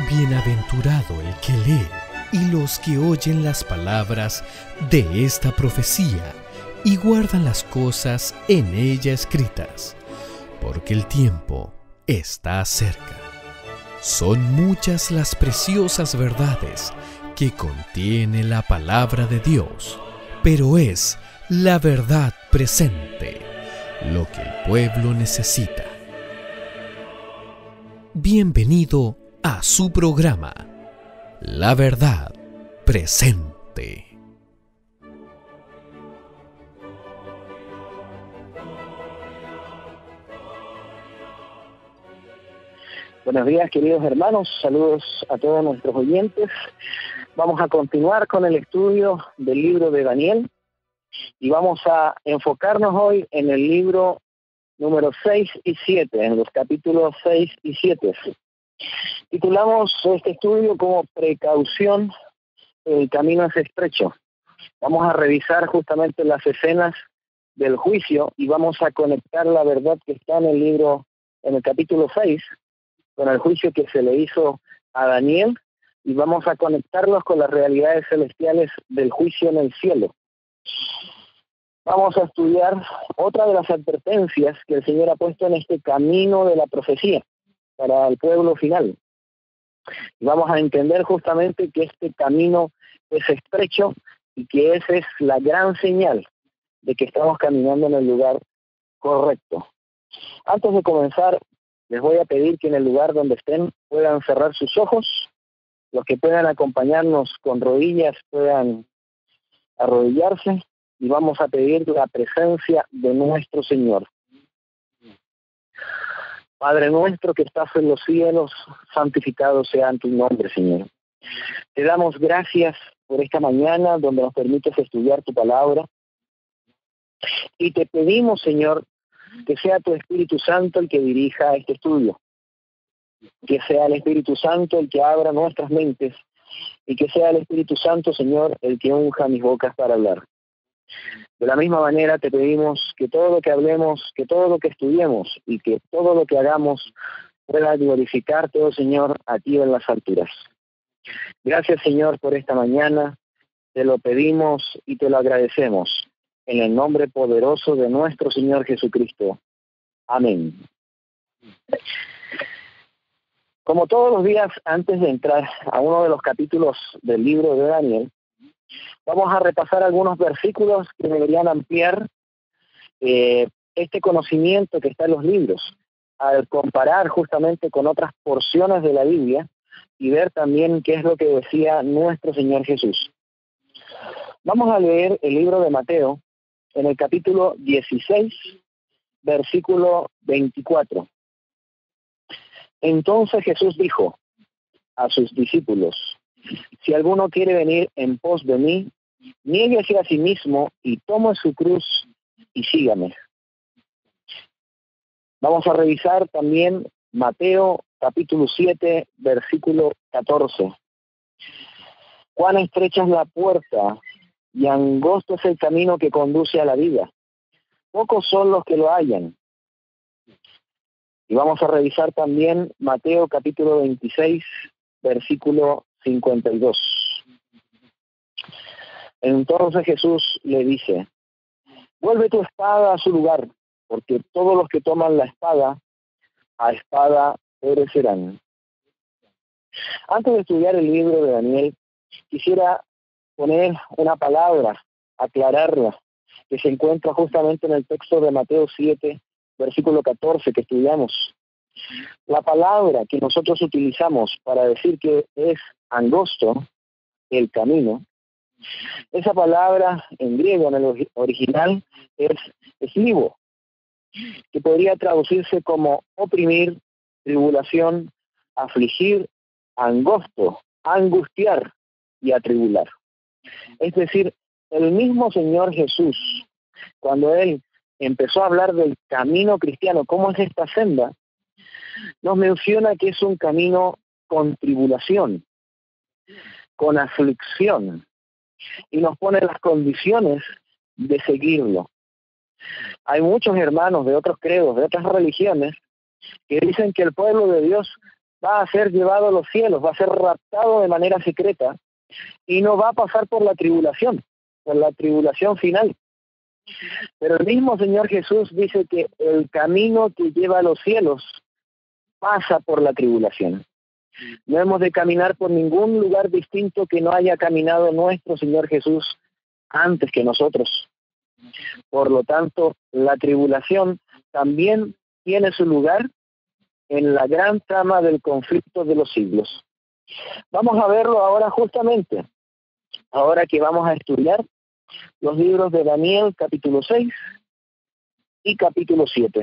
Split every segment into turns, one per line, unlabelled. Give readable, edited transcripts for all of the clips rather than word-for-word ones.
Bienaventurado el que lee y los que oyen las palabras de esta profecía y guardan las cosas en ella escritas, porque el tiempo está cerca. Son muchas las preciosas verdades que contiene la palabra de Dios, pero es la verdad presente lo que el pueblo necesita. Bienvenido a su programa, La Verdad Presente.
Buenos días, queridos hermanos, saludos a todos nuestros oyentes. Vamos a continuar con el estudio del libro de Daniel y vamos a enfocarnos hoy en el libro número 6 y 7, en los capítulos 6 y 7. Titulamos este estudio como Precaución, el camino es estrecho. Vamos a revisar justamente las escenas del juicio y vamos a conectar la verdad que está en el libro, en el capítulo 6, con el juicio que se le hizo a Daniel, y vamos a conectarlos con las realidades celestiales del juicio en el cielo. Vamos a estudiar otra de las advertencias que el Señor ha puesto en este camino de la profecía para el pueblo final. Y vamos a entender justamente que este camino es estrecho y que esa es la gran señal de que estamos caminando en el lugar correcto. Antes de comenzar, les voy a pedir que en el lugar donde estén puedan cerrar sus ojos. Los que puedan acompañarnos con rodillas puedan arrodillarse y vamos a pedir la presencia de nuestro Señor. Padre nuestro que estás en los cielos, santificado sea tu nombre, Señor. Te damos gracias por esta mañana donde nos permites estudiar tu palabra. Y te pedimos, Señor, que sea tu Espíritu Santo el que dirija este estudio. Que sea el Espíritu Santo el que abra nuestras mentes y que sea el Espíritu Santo, Señor, el que unja mis bocas para hablar. De la misma manera te pedimos que todo lo que hablemos, que todo lo que estudiemos y que todo lo que hagamos pueda glorificarte, oh Señor, a ti en las alturas. Gracias, Señor, por esta mañana. Te lo pedimos y te lo agradecemos. En el nombre poderoso de nuestro Señor Jesucristo. Amén. Como todos los días, antes de entrar a uno de los capítulos del libro de Daniel, vamos a repasar algunos versículos que deberían ampliar este conocimiento que está en los libros, al comparar justamente con otras porciones de la Biblia y ver también qué es lo que decía nuestro Señor Jesús. Vamos a leer el libro de Mateo en el capítulo 16, versículo 24. Entonces Jesús dijo a sus discípulos: si alguno quiere venir en pos de mí, niéguese a sí mismo y tome su cruz y sígame. Vamos a revisar también Mateo capítulo 7, versículo 14. Cuán estrecha es la puerta y angosto es el camino que conduce a la vida. Pocos son los que lo hallan. Y vamos a revisar también Mateo capítulo 26, versículo 52. Entonces Jesús le dice: vuelve tu espada a su lugar, porque todos los que toman la espada, a espada perecerán. Antes de estudiar el libro de Daniel, quisiera poner una palabra, aclararla, que se encuentra justamente en el texto de Mateo 7, versículo 14 que estudiamos. La palabra que nosotros utilizamos para decir que es angosto el camino, esa palabra en griego, en el original, es eslibo, que podría traducirse como oprimir, tribulación, afligir, angosto, angustiar y atribular. Es decir, el mismo Señor Jesús, cuando Él empezó a hablar del camino cristiano, cómo es esta senda, nos menciona que es un camino con tribulación, con aflicción, y nos pone las condiciones de seguirlo. Hay muchos hermanos de otros credos, de otras religiones, que dicen que el pueblo de Dios va a ser llevado a los cielos, va a ser raptado de manera secreta y no va a pasar por la tribulación final. Pero el mismo Señor Jesús dice que el camino que lleva a los cielos pasa por la tribulación. No hemos de caminar por ningún lugar distinto que no haya caminado nuestro Señor Jesús antes que nosotros. Por lo tanto, la tribulación también tiene su lugar en la gran trama del conflicto de los siglos. Vamos a verlo ahora justamente, ahora que vamos a estudiar los libros de Daniel capítulo 6 y capítulo 7.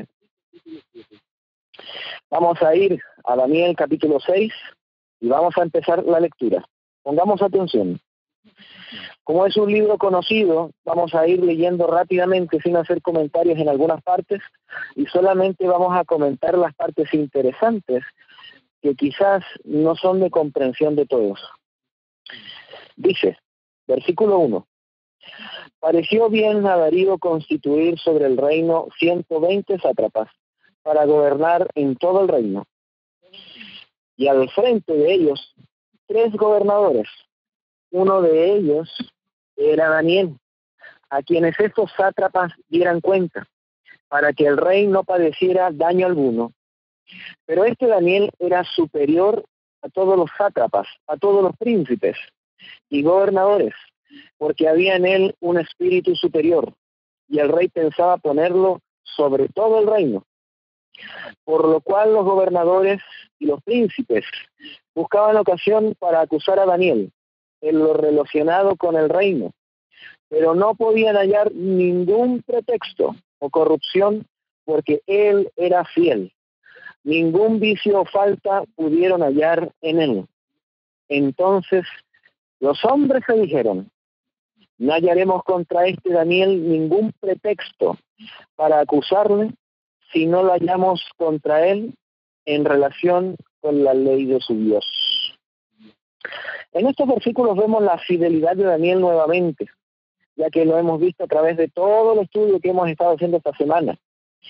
Vamos a ir a Daniel capítulo 6 y vamos a empezar la lectura. Pongamos atención. Como es un libro conocido, vamos a ir leyendo rápidamente sin hacer comentarios en algunas partes y solamente vamos a comentar las partes interesantes que quizás no son de comprensión de todos. Dice, versículo 1. Pareció bien a Darío constituir sobre el reino 120 sátrapas para gobernar en todo el reino. Y al frente de ellos 3 gobernadores. Uno de ellos era Daniel, a quienes estos sátrapas dieran cuenta, para que el rey no padeciera daño alguno. Pero este Daniel era superior a todos los sátrapas, a todos los príncipes y gobernadores, porque había en él un espíritu superior, y el rey pensaba ponerlo sobre todo el reino. Por lo cual los gobernadores y los príncipes buscaban ocasión para acusar a Daniel en lo relacionado con el reino, pero no podían hallar ningún pretexto o corrupción porque él era fiel. Ningún vicio o falta pudieron hallar en él. Entonces los hombres se dijeron, no hallaremos contra este Daniel ningún pretexto para acusarle si no lo hallamos contra él en relación con la ley de su Dios. En estos versículos vemos la fidelidad de Daniel nuevamente, ya que lo hemos visto a través de todo el estudio que hemos estado haciendo esta semana.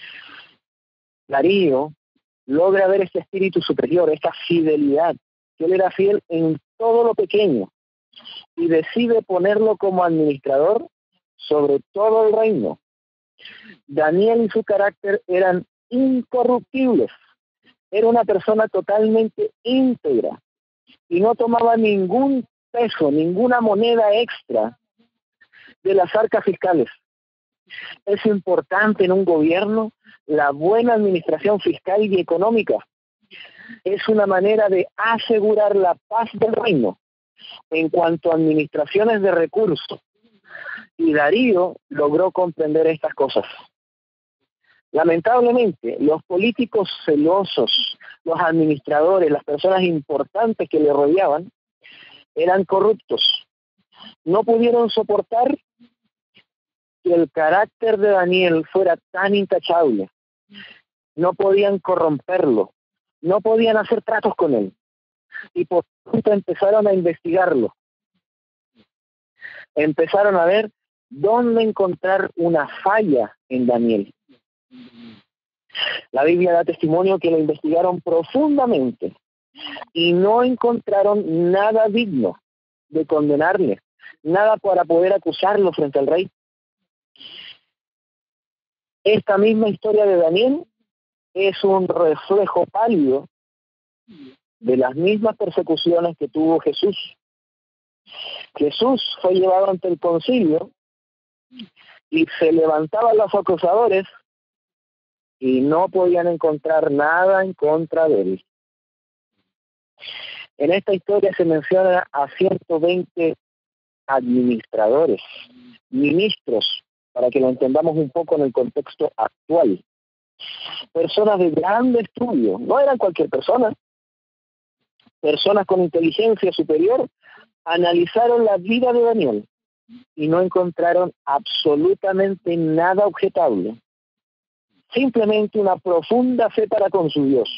Darío logra ver este espíritu superior, esta fidelidad, que él era fiel en todo lo pequeño, y decide ponerlo como administrador sobre todo el reino. Daniel y su carácter eran incorruptibles. Era una persona totalmente íntegra y no tomaba ningún peso, ninguna moneda extra de las arcas fiscales. Es importante en un gobierno la buena administración fiscal y económica. Es una manera de asegurar la paz del reino en cuanto a administraciones de recursos. Y Darío logró comprender estas cosas. Lamentablemente, los políticos celosos, los administradores, las personas importantes que le rodeaban, eran corruptos. No pudieron soportar que el carácter de Daniel fuera tan intachable. No podían corromperlo, no podían hacer tratos con él. Y por tanto empezaron a investigarlo. Empezaron a ver dónde encontrar una falla en Daniel. La Biblia da testimonio que lo investigaron profundamente y no encontraron nada digno de condenarle, nada para poder acusarlo frente al rey. Esta misma historia de Daniel es un reflejo pálido de las mismas persecuciones que tuvo Jesús. Jesús fue llevado ante el concilio y se levantaban los acusadores y no podían encontrar nada en contra de él. En esta historia se menciona a 120 administradores, ministros, para que lo entendamos un poco en el contexto actual. Personas de grande estudio, no eran cualquier persona. Personas con inteligencia superior analizaron la vida de Daniel y no encontraron absolutamente nada objetable. Simplemente una profunda fe para con su Dios.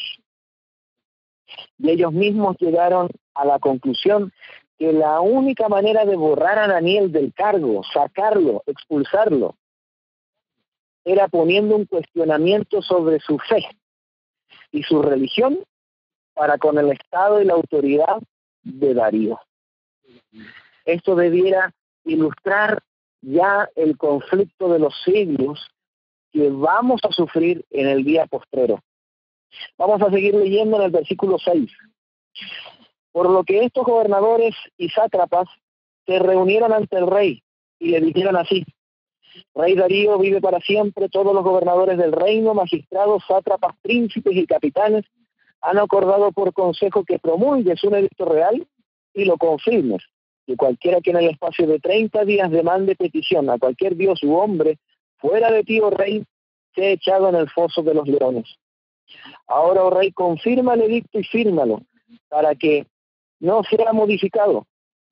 Y ellos mismos llegaron a la conclusión que la única manera de borrar a Daniel del cargo, sacarlo, expulsarlo, era poniendo un cuestionamiento sobre su fe y su religión para con el estado y la autoridad de Darío. Esto debiera ilustrar ya el conflicto de los siglos que vamos a sufrir en el día postrero. Vamos a seguir leyendo en el versículo 6. Por lo que estos gobernadores y sátrapas se reunieron ante el rey y le dijeron así: Rey Darío vive para siempre. Todos los gobernadores del reino, magistrados, sátrapas, príncipes y capitanes han acordado por consejo que promulgues un edicto real y lo confirmes, que cualquiera que en el espacio de 30 días demande petición a cualquier dios u hombre fuera de ti, oh rey, sea echado en el foso de los leones. Ahora, oh rey, confirma el edicto y fírmalo, para que no sea modificado,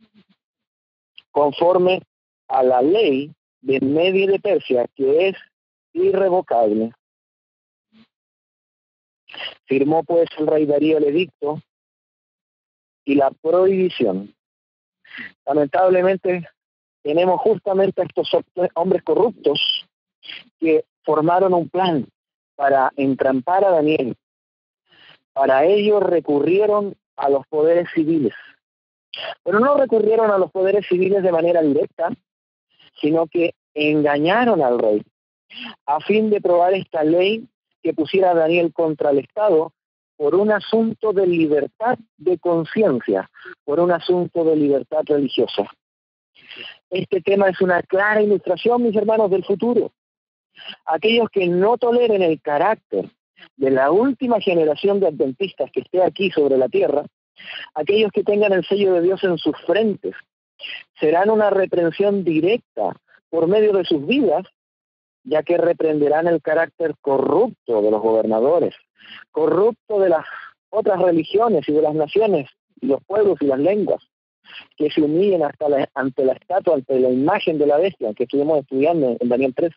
conforme a la ley de Media y de Persia, que es irrevocable. Firmó pues el rey Darío el edicto y la prohibición. Lamentablemente tenemos justamente a estos hombres corruptos que formaron un plan para entrampar a Daniel. Para ello recurrieron a los poderes civiles, pero no recurrieron a los poderes civiles de manera directa, sino que engañaron al rey a fin de probar esta ley que pusiera a Daniel contra el Estado por un asunto de libertad de conciencia, por un asunto de libertad religiosa. Este tema es una clara ilustración, mis hermanos, del futuro. Aquellos que no toleren el carácter de la última generación de adventistas que esté aquí sobre la tierra, aquellos que tengan el sello de Dios en sus frentes, serán una reprensión directa por medio de sus vidas, ya que reprenderán el carácter corrupto de los gobernadores, corrupto de las otras religiones y de las naciones, y los pueblos y las lenguas, que se humillen ante la estatua, ante la imagen de la bestia que estuvimos estudiando en Daniel 3.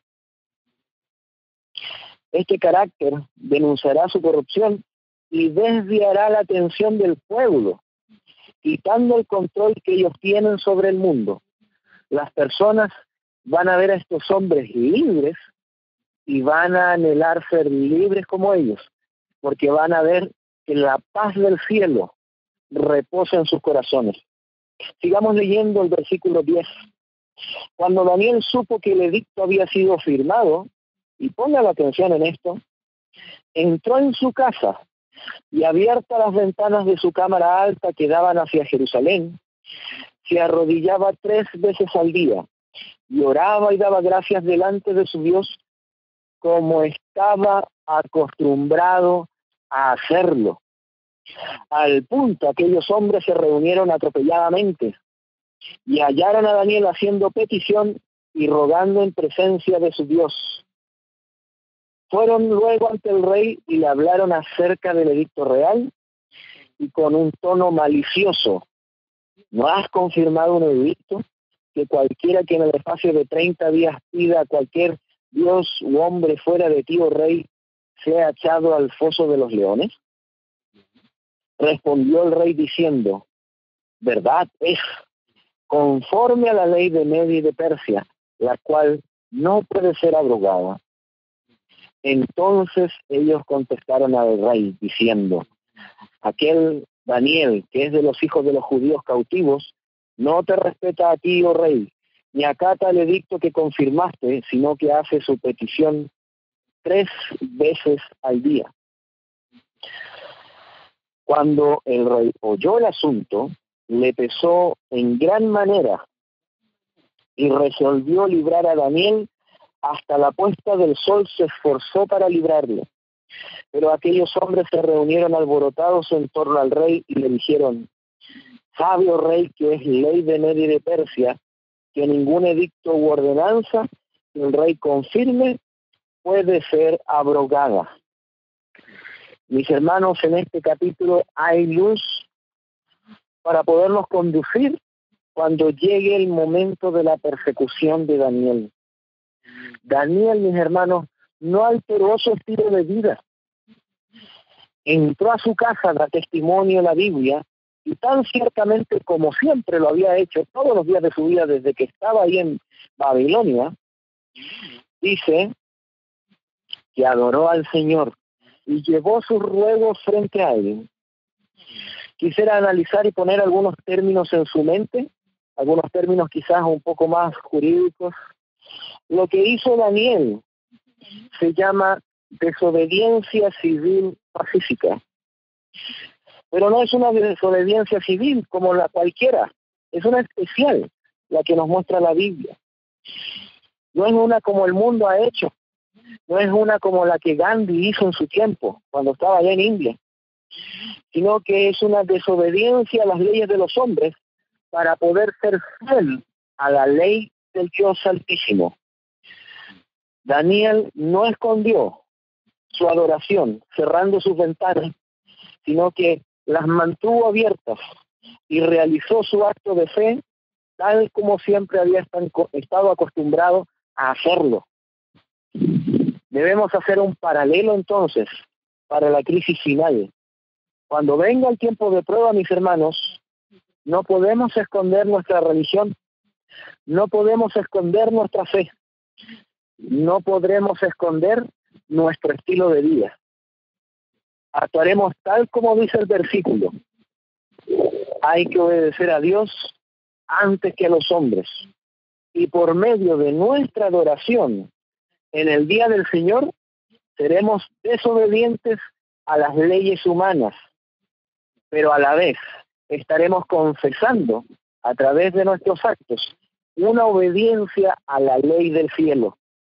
Este carácter denunciará su corrupción y desviará la atención del pueblo, quitando el control que ellos tienen sobre el mundo. Las personas van a ver a estos hombres libres y van a anhelar ser libres como ellos, porque van a ver que la paz del cielo reposa en sus corazones. Sigamos leyendo el versículo 10. Cuando Daniel supo que el edicto había sido firmado, y ponga la atención en esto, entró en su casa y, abiertas las ventanas de su cámara alta que daban hacia Jerusalén, se arrodillaba 3 veces al día y oraba y daba gracias delante de su Dios, como estaba acostumbrado a hacerlo. Al punto, aquellos hombres se reunieron atropelladamente y hallaron a Daniel haciendo petición y rogando en presencia de su Dios. Fueron luego ante el rey y le hablaron acerca del edicto real y con un tono malicioso: ¿no has confirmado un edicto que cualquiera que en el espacio de 30 días pida a cualquier dios u hombre fuera de ti, oh rey, sea echado al foso de los leones? Respondió el rey diciendo: verdad es, conforme a la ley de Media y de Persia, la cual no puede ser abrogada. Entonces ellos contestaron al rey diciendo: aquel Daniel, que es de los hijos de los judíos cautivos, no te respeta a ti, oh rey, ni acata el edicto que confirmaste, sino que hace su petición 3 veces al día. Cuando el rey oyó el asunto, le pesó en gran manera y resolvió librar a Daniel. Hasta la puesta del sol se esforzó para librarlo. Pero aquellos hombres se reunieron alborotados en torno al rey y le dijeron: sabio rey, que es ley de Media y de Persia, que ningún edicto u ordenanza que el rey confirme puede ser abrogada. Mis hermanos, en este capítulo hay luz para podernos conducir cuando llegue el momento de la persecución de Daniel. Daniel, mis hermanos, no alteró su estilo de vida. Entró a su casa, da testimonio la Biblia, y tan ciertamente como siempre lo había hecho todos los días de su vida desde que estaba ahí en Babilonia, dice que adoró al Señor y llevó sus ruegos frente a él. quisiera analizar y poner algunos términos en su mente, algunos términos quizás un poco más jurídicos. Lo que hizo Daniel se llama desobediencia civil pacífica. Pero no es una desobediencia civil como la cualquiera, es una especial, la que nos muestra la Biblia. No es una como el mundo ha hecho, no es una como la que Gandhi hizo en su tiempo, cuando estaba allá en India, sino que es una desobediencia a las leyes de los hombres para poder ser fiel a la ley del Dios Altísimo. Daniel no escondió su adoración cerrando sus ventanas, sino que las mantuvo abiertas y realizó su acto de fe tal como siempre había estado acostumbrado a hacerlo. Debemos hacer un paralelo entonces para la crisis final. Cuando venga el tiempo de prueba, mis hermanos, no podemos esconder nuestra religión, no podemos esconder nuestra fe, no podremos esconder nuestro estilo de vida. Actuaremos tal como dice el versículo. Hay que obedecer a Dios antes que a los hombres. Y por medio de nuestra adoración en el día del Señor, seremos desobedientes a las leyes humanas, pero a la vez estaremos confesando a través de nuestros actos una obediencia a la ley del cielo.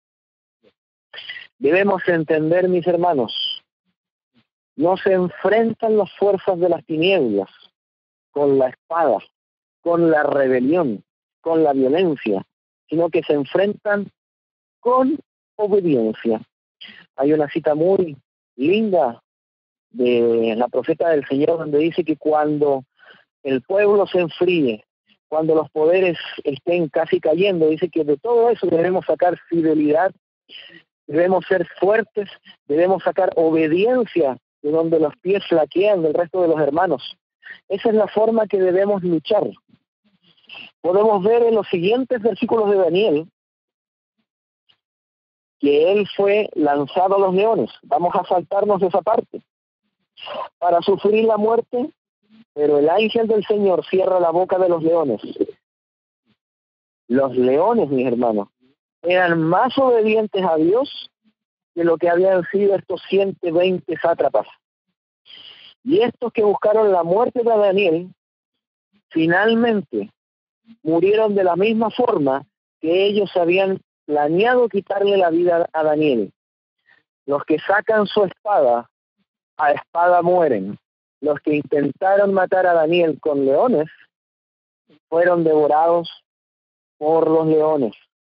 Debemos entender, mis hermanos, no se enfrentan las fuerzas de las tinieblas con la espada, con la rebelión, con la violencia, sino que se enfrentan con obediencia. Hay una cita muy linda de la profeta del Señor donde dice que cuando el pueblo se enfríe, cuando los poderes estén casi cayendo, dice que de todo eso debemos sacar fidelidad, debemos ser fuertes, debemos sacar obediencia de donde los pies flaquean del resto de los hermanos. Esa es la forma que debemos luchar. Podemos ver en los siguientes versículos de Daniel que él fue lanzado a los leones. Vamos a saltarnos esa parte. Para sufrir la muerte, pero el ángel del Señor cierra la boca de los leones. Los leones, mis hermanos, eran más obedientes a Dios que lo que habían sido estos 120 sátrapas. Y estos que buscaron la muerte de Daniel, finalmente murieron de la misma forma que ellos habían planeado quitarle la vida a Daniel. Los que sacan su espada, a espada mueren. Los que intentaron matar a Daniel con leones, fueron devorados por los leones.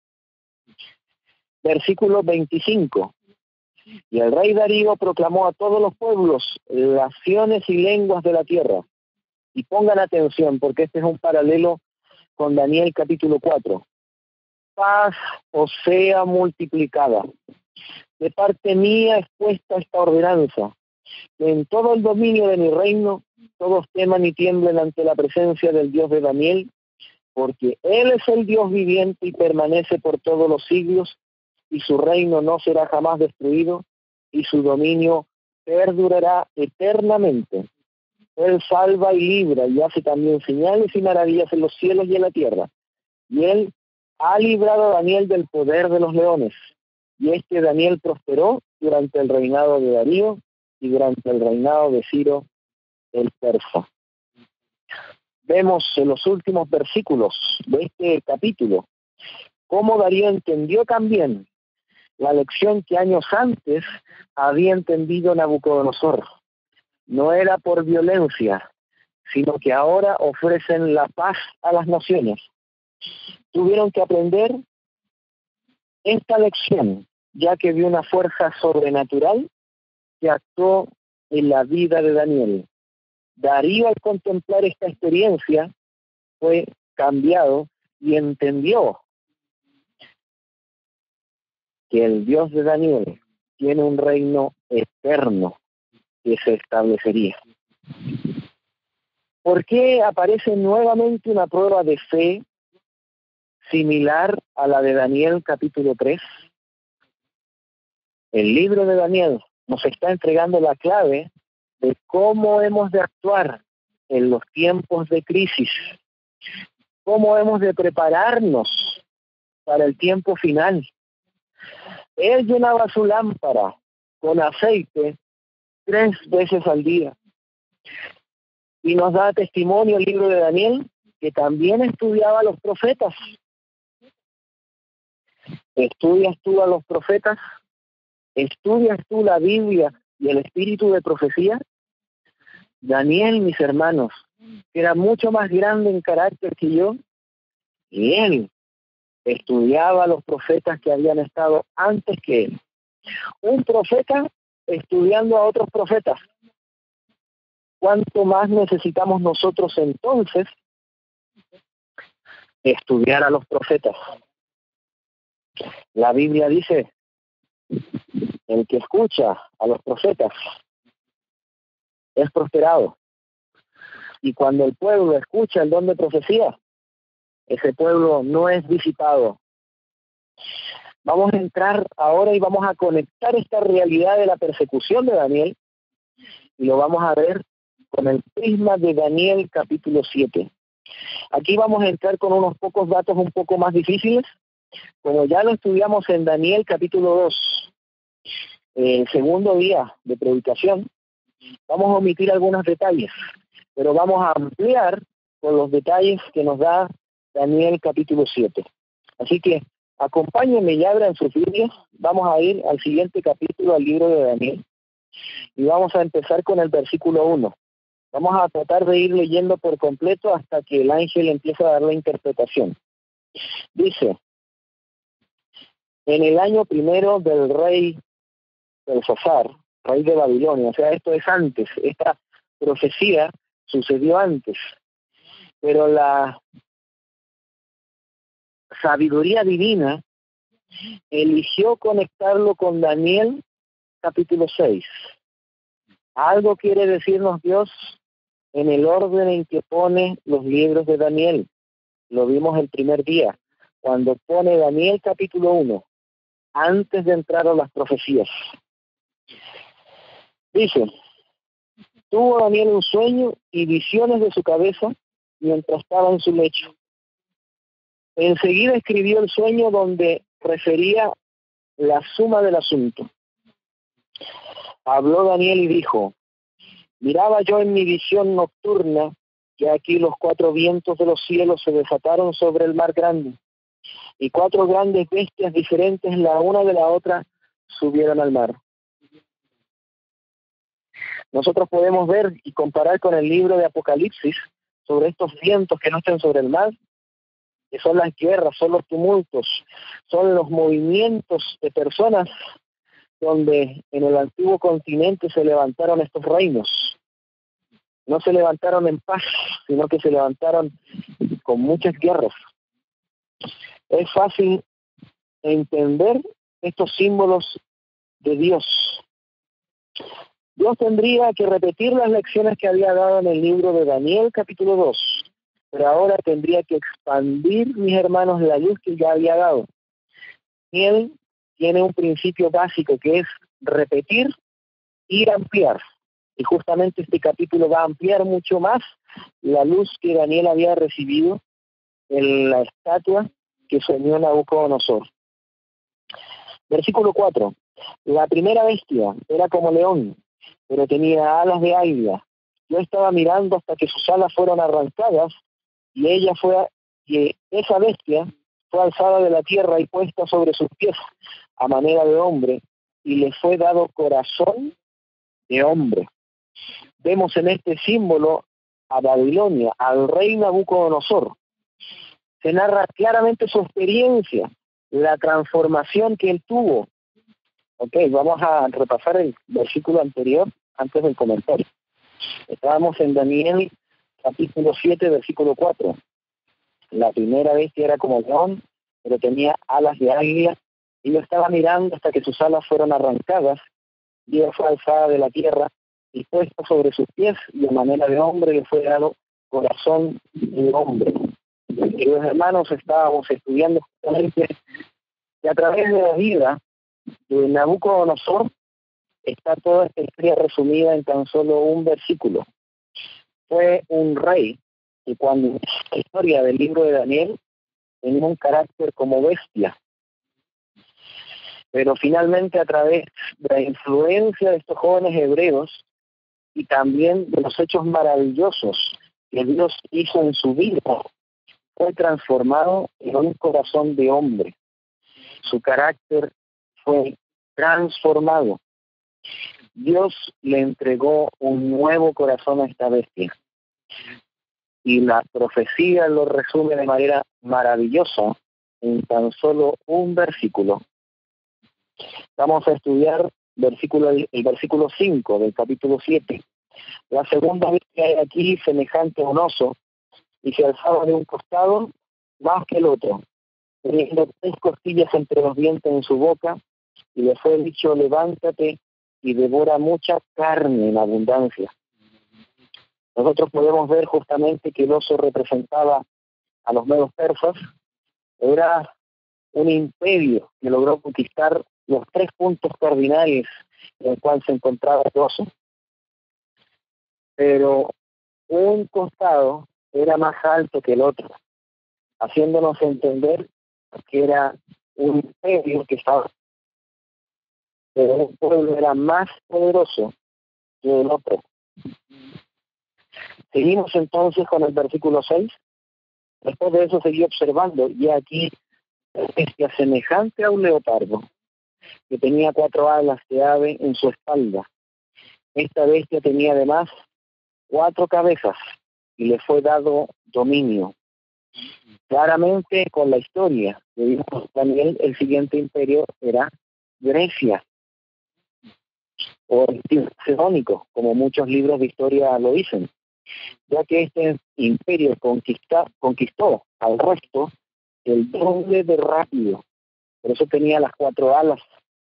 Versículo 25. Y el rey Darío proclamó a todos los pueblos, naciones y lenguas de la tierra. Y pongan atención, porque este es un paralelo con Daniel capítulo 4. Paz os sea multiplicada. De parte mía es puesta esta ordenanza, que en todo el dominio de mi reino todos teman y tiemblen ante la presencia del Dios de Daniel, porque Él es el Dios viviente y permanece por todos los siglos, y su reino no será jamás destruido, y su dominio perdurará eternamente. Él salva y libra y hace también señales y maravillas en los cielos y en la tierra. Y Él ha librado a Daniel del poder de los leones. Y Daniel prosperó durante el reinado de Darío y durante el reinado de Ciro el persa. Vemos en los últimos versículos de este capítulo cómo Darío entendió también la lección que años antes había entendido Nabucodonosor. No era por violencia, sino que ahora ofrecen la paz a las naciones. Tuvieron que aprender esta lección, ya que vio una fuerza sobrenatural que actuó en la vida de Daniel. Darío, al contemplar esta experiencia, fue cambiado y entendió que el Dios de Daniel tiene un reino eterno que se establecería. ¿Por qué aparece nuevamente una prueba de fe similar a la de Daniel capítulo 3? El libro de Daniel nos está entregando la clave de cómo hemos de actuar en los tiempos de crisis, cómo hemos de prepararnos para el tiempo final. Él llenaba su lámpara con aceite 3 veces al día. Y nos da testimonio el libro de Daniel, que también estudiaba a los profetas. ¿Estudias tú a los profetas? ¿Estudias tú la Biblia y el espíritu de profecía? Daniel, mis hermanos, que era mucho más grande en carácter que yo, y él estudiaba a los profetas que habían estado antes que él. Un profeta estudiando a otros profetas. ¿Cuánto más necesitamos nosotros entonces estudiar a los profetas? La Biblia dice, el que escucha a los profetas es prosperado. Y cuando el pueblo escucha el don de profecía, ese pueblo no es disipado. Vamos a entrar ahora y vamos a conectar esta realidad de la persecución de Daniel y lo vamos a ver con el prisma de Daniel capítulo 7. Aquí vamos a entrar con unos pocos datos un poco más difíciles, como ya lo estudiamos en Daniel capítulo 2, el segundo día de predicación. Vamos a omitir algunos detalles, pero vamos a ampliar con los detalles que nos da Daniel capítulo 7. Así que acompáñenme y abran sus Biblias. Vamos a ir al siguiente capítulo, al libro de Daniel, y vamos a empezar con el versículo 1. Vamos a tratar de ir leyendo por completo hasta que el ángel empiece a dar la interpretación. Dice, en el año primero del rey Belsasar, rey de Babilonia, o sea, esto es antes, esta profecía sucedió antes, pero la sabiduría divina eligió conectarlo con Daniel capítulo 6. Algo quiere decirnos Dios en el orden en que pone los libros de Daniel. Lo vimos el primer día, cuando pone Daniel capítulo 1, antes de entrar a las profecías. Dice, tuvo Daniel un sueño y visiones de su cabeza mientras estaba en su lecho. Enseguida escribió el sueño donde refería la suma del asunto. Habló Daniel y dijo, miraba yo en mi visión nocturna que aquí los 4 vientos de los cielos se desataron sobre el mar grande, y 4 grandes bestias diferentes la una de la otra subieron al mar. Nosotros podemos ver y comparar con el libro de Apocalipsis sobre estos vientos que no están sobre el mar, que son las guerras, son los tumultos, son los movimientos de personas donde en el antiguo continente se levantaron estos reinos. No se levantaron en paz, sino que se levantaron con muchas guerras. Es fácil entender estos símbolos de Dios. Dios tendría que repetir las lecciones que había dado en el libro de Daniel capítulo 2, pero ahora tendría que expandir, mis hermanos, la luz que ya había dado. Daniel tiene un principio básico que es repetir y ampliar. Y justamente este capítulo va a ampliar mucho más la luz que Daniel había recibido en la estatua que soñó Nabucodonosor. Versículo 4. La primera bestia era como león, pero tenía alas de águila. Yo estaba mirando hasta que sus alas fueron arrancadas, y esa bestia fue alzada de la tierra y puesta sobre sus pies a manera de hombre, y le fue dado corazón de hombre. Vemos en este símbolo a Babilonia, al rey Nabucodonosor. Se narra claramente su experiencia, la transformación que él tuvo. Ok, vamos a repasar el versículo anterior antes del comentario. Estábamos en Daniel capítulo 7, versículo 4. La primera bestia era como león, pero tenía alas de águila, y lo estaba mirando hasta que sus alas fueron arrancadas, y ella fue alzada de la tierra y puesta sobre sus pies, y a manera de hombre le fue dado corazón de hombre. Queridos hermanos, estábamos estudiando justamente que a través de la vida de Nabucodonosor está toda esta historia resumida en tan solo un versículo. fue un rey que cuando inicia la historia del libro de Daniel tenía un carácter como bestia. Pero finalmente, a través de la influencia de estos jóvenes hebreos y también de los hechos maravillosos que Dios hizo en su vida, fue transformado en un corazón de hombre. Su carácter fue transformado. Dios le entregó un nuevo corazón a esta bestia. Y la profecía lo resume de manera maravillosa en tan solo un versículo. Vamos a estudiar el versículo 5 del capítulo 7. La segunda bestia era aquí semejante a un oso, y se alzaba de un costado más que el otro, teniendo 3 costillas entre los dientes en su boca, y le fue dicho: levántate y devora mucha carne en abundancia. Nosotros podemos ver justamente que el oso representaba a los medos persas. Era un imperio que logró conquistar los 3 puntos cardinales en el cual se encontraba el oso. Pero un costado era más alto que el otro, haciéndonos entender que era un imperio que estaba, pero un pueblo era más poderoso que el otro. Seguimos entonces con el versículo 6. Después de eso seguí observando, y aquí bestia semejante a un leopardo, que tenía 4 alas de ave en su espalda. Esta bestia tenía además 4 cabezas, y le fue dado dominio. Claramente, con la historia que dijo Daniel, el siguiente imperio era Grecia, o el Macedónico, como muchos libros de historia lo dicen, ya que este imperio conquistó al resto el doble de rápido. Por eso tenía las 4 alas.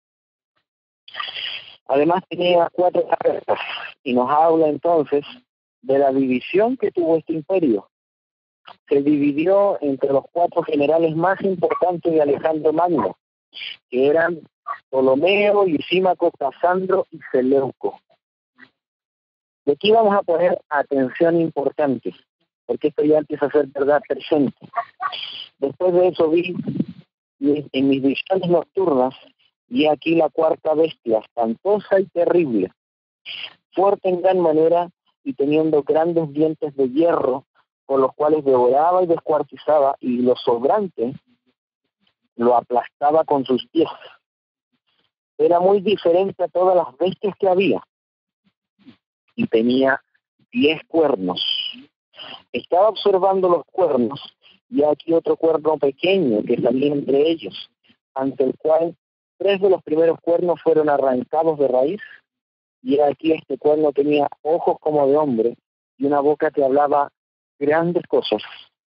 Además tenía 4 cabezas, y nos habla entonces de la división que tuvo este imperio. Se dividió entre los 4 generales más importantes de Alejandro Magno, que eran Ptolomeo, Lisímaco, Casandro y Seleuco. De aquí vamos a poner atención importante, porque esto ya empieza a ser verdad presente. Después de eso vi en mis visiones nocturnas, y aquí la 4ª bestia, espantosa y terrible, fuerte en gran manera y teniendo grandes dientes de hierro, con los cuales devoraba y descuartizaba, y lo sobrante lo aplastaba con sus pies. Era muy diferente a todas las bestias que había, y tenía 10 cuernos. Estaba observando los cuernos, y aquí otro cuerno pequeño que salía entre ellos, ante el cual 3 de los primeros cuernos fueron arrancados de raíz, y aquí este cuerno tenía ojos como de hombre y una boca que hablaba grandes cosas.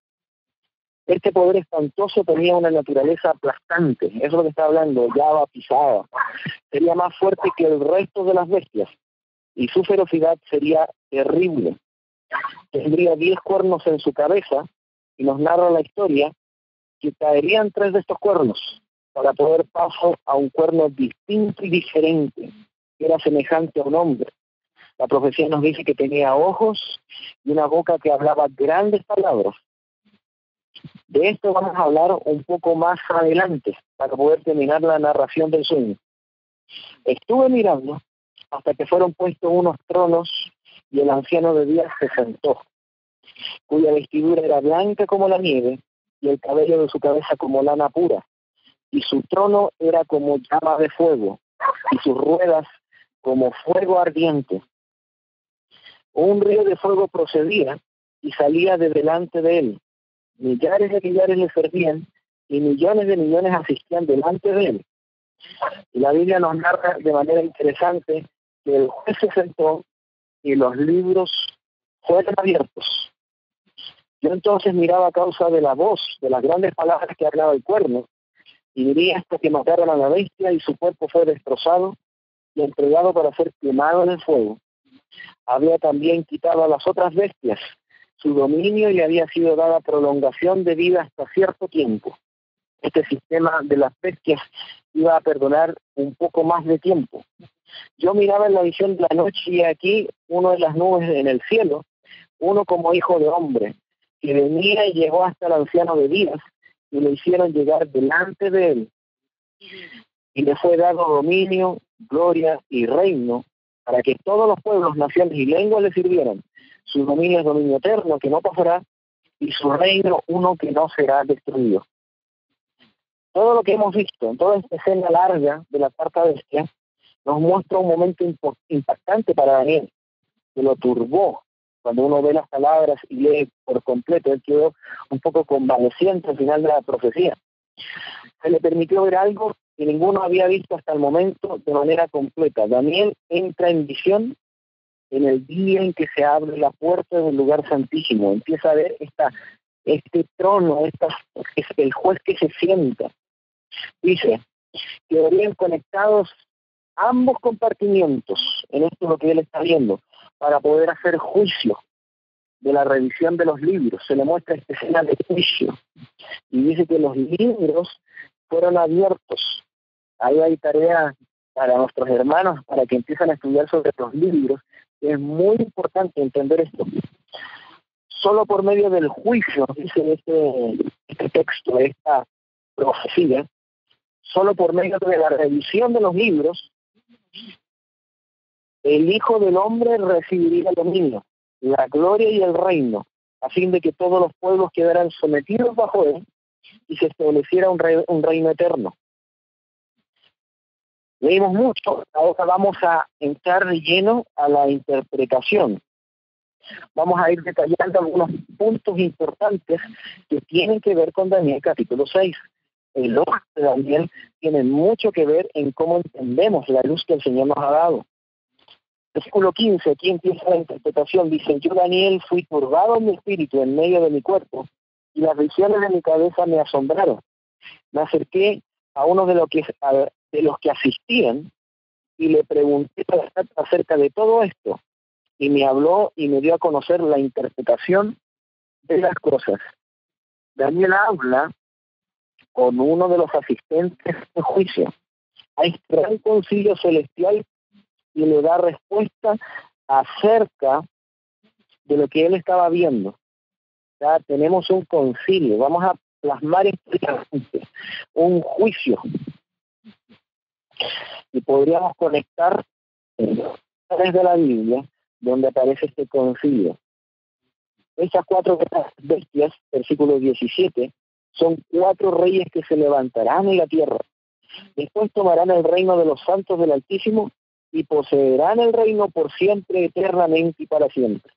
Este poder espantoso tenía una naturaleza aplastante, eso es lo que está hablando, llava, pisaba. Sería más fuerte que el resto de las bestias, y su ferocidad sería terrible. Tendría 10 cuernos en su cabeza, y nos narra la historia que caerían 3 de estos cuernos para poder paso a un cuerno distinto y diferente, que era semejante a un hombre. La profecía nos dice que tenía ojos y una boca que hablaba grandes palabras. De esto vamos a hablar un poco más adelante, para poder terminar la narración del sueño. Estuve mirando hasta que fueron puestos unos tronos, y el anciano de días se sentó, cuya vestidura era blanca como la nieve, y el cabello de su cabeza como lana pura, y su trono era como llama de fuego, y sus ruedas como fuego ardiente. Un río de fuego procedía y salía de delante de él. Millares de millares le servían, y millones de millones asistían delante de él. Y la Biblia nos narra de manera interesante que el juez se sentó y los libros fueron abiertos. Yo entonces miraba a causa de la voz, de las grandes palabras que hablaba el cuerno, y diría hasta que mataron a la bestia, y su cuerpo fue destrozado y entregado para ser quemado en el fuego. Había también quitado a las otras bestias su dominio, y le había sido dada prolongación de vida hasta cierto tiempo. Este sistema de las bestias iba a perdonar un poco más de tiempo. Yo miraba en la visión de la noche, y aquí uno de las nubes en el cielo uno como hijo de hombre, que venía y llegó hasta el anciano de días, y le hicieron llegar delante de él, y le fue dado dominio, gloria y reino, para que todos los pueblos, naciones y lenguas le sirvieran. Su dominio es dominio eterno, que no pasará, y su reino uno que no será destruido. Todo lo que hemos visto en toda esta escena larga de la cuarta bestia nos muestra un momento impactante para Daniel, que lo turbó. Cuando uno ve las palabras y lee por completo, él quedó un poco convaleciente al final de la profecía. Se le permitió ver algo que ninguno había visto hasta el momento de manera completa. Daniel entra en visión en el día en que se abre la puerta del lugar santísimo. Empieza a ver este trono, es el juez que se sienta. Dice que verían conectados ambos compartimientos, en esto es lo que él está viendo, para poder hacer juicio de la revisión de los libros. Se le muestra esta escena de juicio y dice que los libros fueron abiertos. Ahí hay tarea para nuestros hermanos, para que empiecen a estudiar sobre los libros. Es muy importante entender esto. Solo por medio del juicio, dice este texto, esta profecía, solo por medio de la revisión de los libros, el Hijo del Hombre recibiría el dominio, la gloria y el reino, a fin de que todos los pueblos quedaran sometidos bajo él y se estableciera un reino eterno. Leímos mucho, ahora vamos a entrar de lleno a la interpretación. Vamos a ir detallando algunos puntos importantes que tienen que ver con Daniel capítulo 6. El ojo de Daniel tiene mucho que ver en cómo entendemos la luz que el Señor nos ha dado. Versículo 15, aquí empieza la interpretación. Dice: yo, Daniel, fui turbado en mi espíritu en medio de mi cuerpo, y las visiones de mi cabeza me asombraron. Me acerqué a uno de los que asistían y le pregunté acerca de todo esto, y me habló y me dio a conocer la interpretación de las cosas. Daniel habla con uno de los asistentes de juicio a este gran concilio celestial y le da respuesta acerca de lo que él estaba viendo. Ya tenemos un concilio, vamos a plasmar un juicio, y podríamos conectar desde la Biblia donde aparece este concilio. Estas 4 bestias, versículo 17, son 4 reyes que se levantarán en la tierra. Después tomarán el reino de los santos del Altísimo y poseerán el reino por siempre, eternamente y para siempre.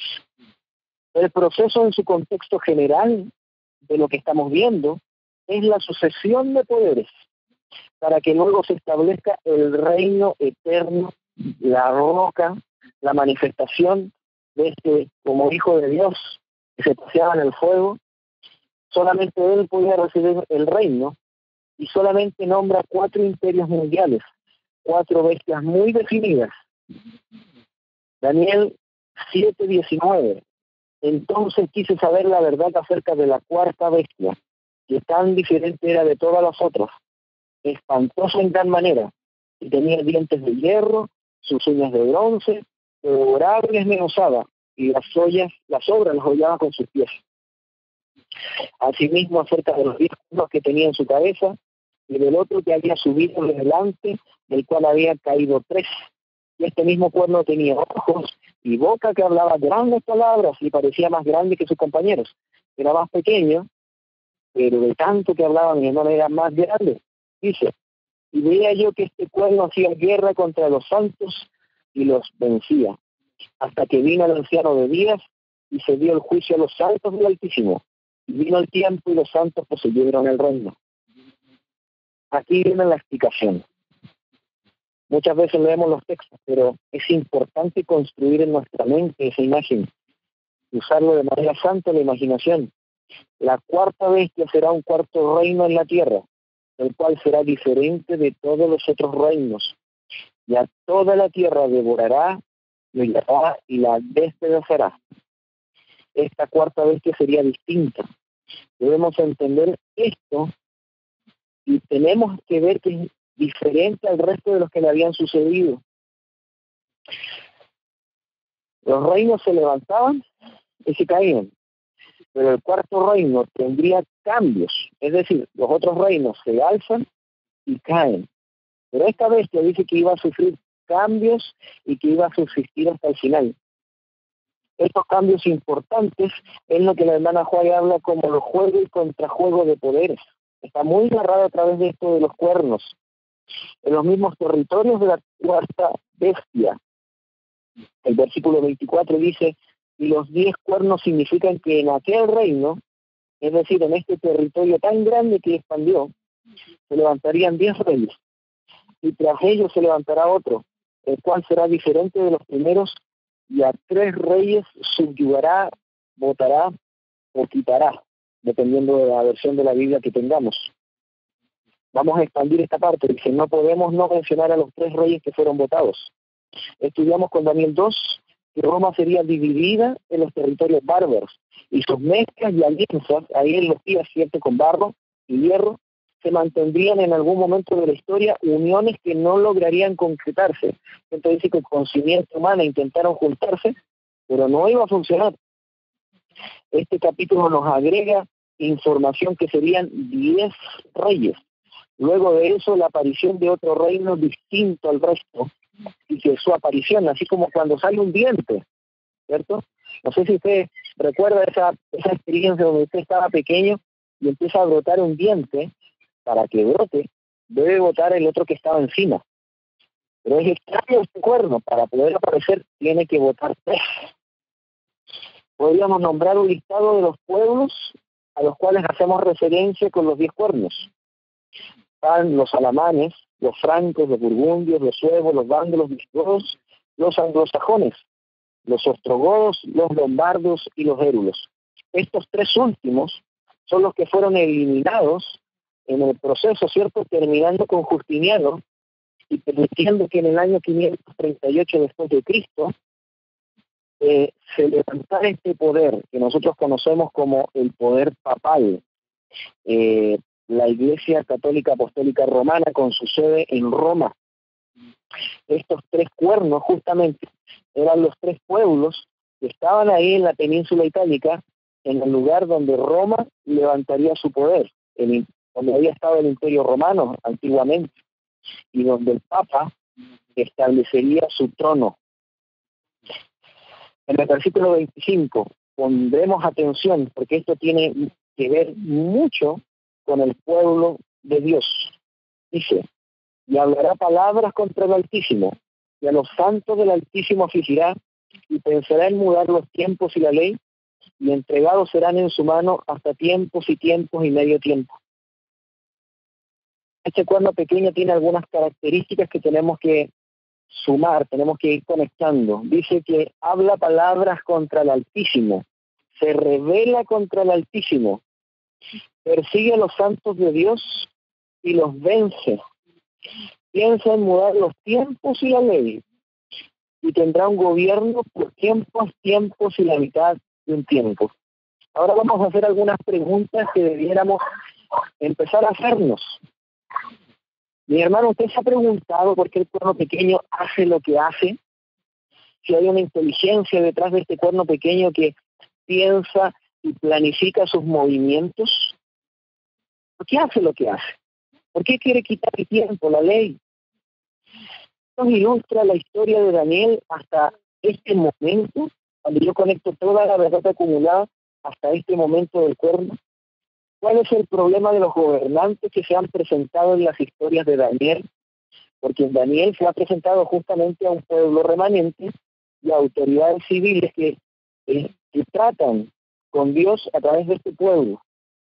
El proceso en su contexto general de lo que estamos viendo es la sucesión de poderes para que luego se establezca el reino eterno, la roca, la manifestación de este como hijo de Dios que se paseaba en el fuego. Solamente él podía recibir el reino y solamente nombra 4 imperios mundiales, 4 bestias muy definidas. Daniel 7:19. Entonces quise saber la verdad acerca de la cuarta bestia, que tan diferente era de todas las otras, espantosa en gran manera, y tenía dientes de hierro, sus uñas de bronce, devorables me usaba, y las obras las hollaba con sus pies. Asimismo, acerca de los 10 cuernos que tenía en su cabeza, y del otro que había subido de delante, del cual había caído 3. Y este mismo cuerno tenía ojos y boca que hablaba grandes palabras y parecía más grande que sus compañeros. Era más pequeño, pero de tanto que hablaban y no era más grande. Dice: y veía yo que este cuerno hacía guerra contra los santos y los vencía, hasta que vino el anciano de días y se dio el juicio a los santos del Altísimo. Y vino el tiempo y los santos poseyeron el reino. Aquí viene la explicación. Muchas veces leemos los textos, pero es importante construir en nuestra mente esa imagen, usarlo de manera santa la imaginación. La cuarta bestia será un cuarto reino en la tierra, el cual será diferente de todos los otros reinos. Y a toda la tierra devorará, hollará y la despedazará. Esta cuarta bestia sería distinta. Debemos entender esto y tenemos que ver que es diferente al resto de los que le habían sucedido. Los reinos se levantaban y se caían, pero el cuarto reino tendría cambios, es decir, los otros reinos se alzan y caen. Pero esta bestia dice que iba a sufrir cambios y que iba a subsistir hasta el final. Estos cambios importantes es lo que la hermana Juárez habla como los juegos y contrajuegos de poderes. Está muy narrado a través de esto de los cuernos. En los mismos territorios de la cuarta bestia. El versículo 24 dice, y los 10 cuernos significan que en aquel reino, es decir, en este territorio tan grande que expandió, se levantarían 10 reyes, y tras ellos se levantará otro, el cual será diferente de los primeros, y a 3 reyes subyugará, votará o quitará, dependiendo de la versión de la Biblia que tengamos. Vamos a expandir esta parte, dice, no podemos no mencionar a los 3 reyes que fueron votados. Estudiamos con Daniel 2 que Roma sería dividida en los territorios bárbaros, y sus mezclas y alianzas, ahí en los días, ¿cierto?, con barro y hierro, se mantendrían en algún momento de la historia uniones que no lograrían concretarse. Entonces dice que con simiente humana intentaron juntarse, pero no iba a funcionar. Este capítulo nos agrega información que serían 10 reyes. Luego de eso, la aparición de otro reino distinto al resto, y que su aparición, así como cuando sale un diente, ¿cierto? No sé si usted recuerda esa experiencia donde usted estaba pequeño y empieza a brotar un diente. Para que brote, debe botar el otro que estaba encima. Pero es extraño este cuerno, para poder aparecer tiene que botar 3. Podríamos nombrar un listado de los pueblos a los cuales hacemos referencia con los 10 cuernos. Están los alamanes, los francos, los burgundios, los suevos, los vándalos, los visigodos, los anglosajones, los ostrogodos, los lombardos y los hérulos. Estos 3 últimos son los que fueron eliminados en el proceso, ¿cierto?, terminando con Justiniano y permitiendo que en el año 538 después de Cristo se levantara este poder que nosotros conocemos como el poder papal. La Iglesia Católica Apostólica Romana con su sede en Roma. Estos 3 cuernos justamente eran los 3 pueblos que estaban ahí en la península itálica, en el lugar donde Roma levantaría su poder, donde había estado el Imperio Romano antiguamente, y donde el Papa establecería su trono. En el versículo 25 pondremos atención, porque esto tiene que ver mucho con el pueblo de Dios. Dice, y hablará palabras contra el Altísimo, y a los santos del Altísimo afligirá, y pensará en mudar los tiempos y la ley, y entregados serán en su mano hasta tiempos y medio tiempo. Este cuerno pequeño tiene algunas características que tenemos que sumar, tenemos que ir conectando. Dice que habla palabras contra el Altísimo, se revela contra el Altísimo, persigue a los santos de Dios y los vence. Piensa en mudar los tiempos y la ley, y tendrá un gobierno por tiempos y la mitad de un tiempo. Ahora vamos a hacer algunas preguntas que debiéramos empezar a hacernos. Mi hermano, ¿usted se ha preguntado por qué el cuerno pequeño hace lo que hace? Si hay una inteligencia detrás de este cuerno pequeño que piensa y planifica sus movimientos. ¿Por qué hace lo que hace? ¿Por qué quiere quitar el tiempo, la ley? Nos ilustra la historia de Daniel hasta este momento, cuando yo conecto toda la verdad acumulada hasta este momento del cuerno. ¿Cuál es el problema de los gobernantes que se han presentado en las historias de Daniel? Porque en Daniel se ha presentado justamente a un pueblo remanente y a autoridades civiles que tratan con Dios a través de este pueblo.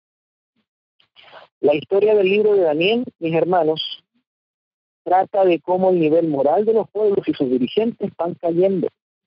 La historia del libro de Daniel, mis hermanos, trata de cómo el nivel moral de los pueblos y sus dirigentes van cayendo.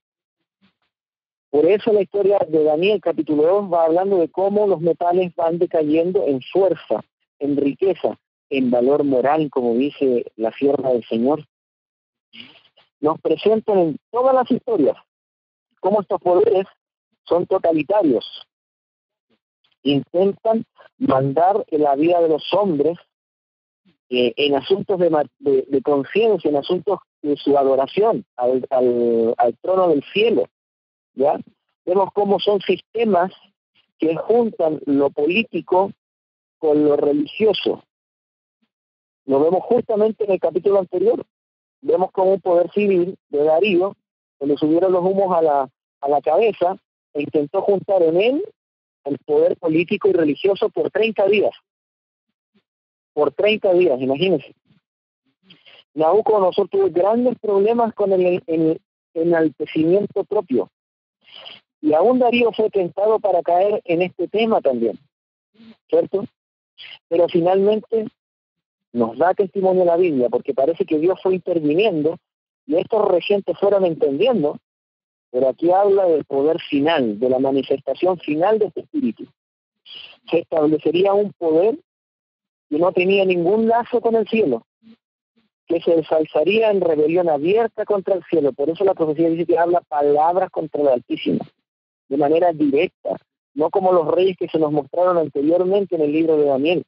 Por eso la historia de Daniel, capítulo 2, va hablando de cómo los metales van decayendo en fuerza, en riqueza, en valor moral, como dice la sierva del Señor. Nos presentan en todas las historias cómo estos poderes son totalitarios. Intentan mandar en la vida de los hombres en asuntos de conciencia, en asuntos de su adoración al trono del cielo. ¿ya? Vemos cómo son sistemas que juntan lo político con lo religioso. Lo vemos justamente en el capítulo anterior. Vemos como un poder civil de Darío, que le subieron los humos a la cabeza, e intentó juntar en él el poder político y religioso por 30 días. Por 30 días, imagínense. Nabucodonosor tuvo grandes problemas con el enaltecimiento propio. Y aún Darío fue tentado para caer en este tema también, ¿cierto? Pero finalmente nos da testimonio la Biblia, porque parece que Dios fue interviniendo y estos regentes fueron entendiendo, pero aquí habla del poder final, de la manifestación final de este espíritu. Se establecería un poder que no tenía ningún lazo con el cielo, que se ensalzaría en rebelión abierta contra el cielo. Por eso la profecía dice que habla palabras contra el Altísimo, de manera directa, no como los reyes que se nos mostraron anteriormente en el libro de Daniel.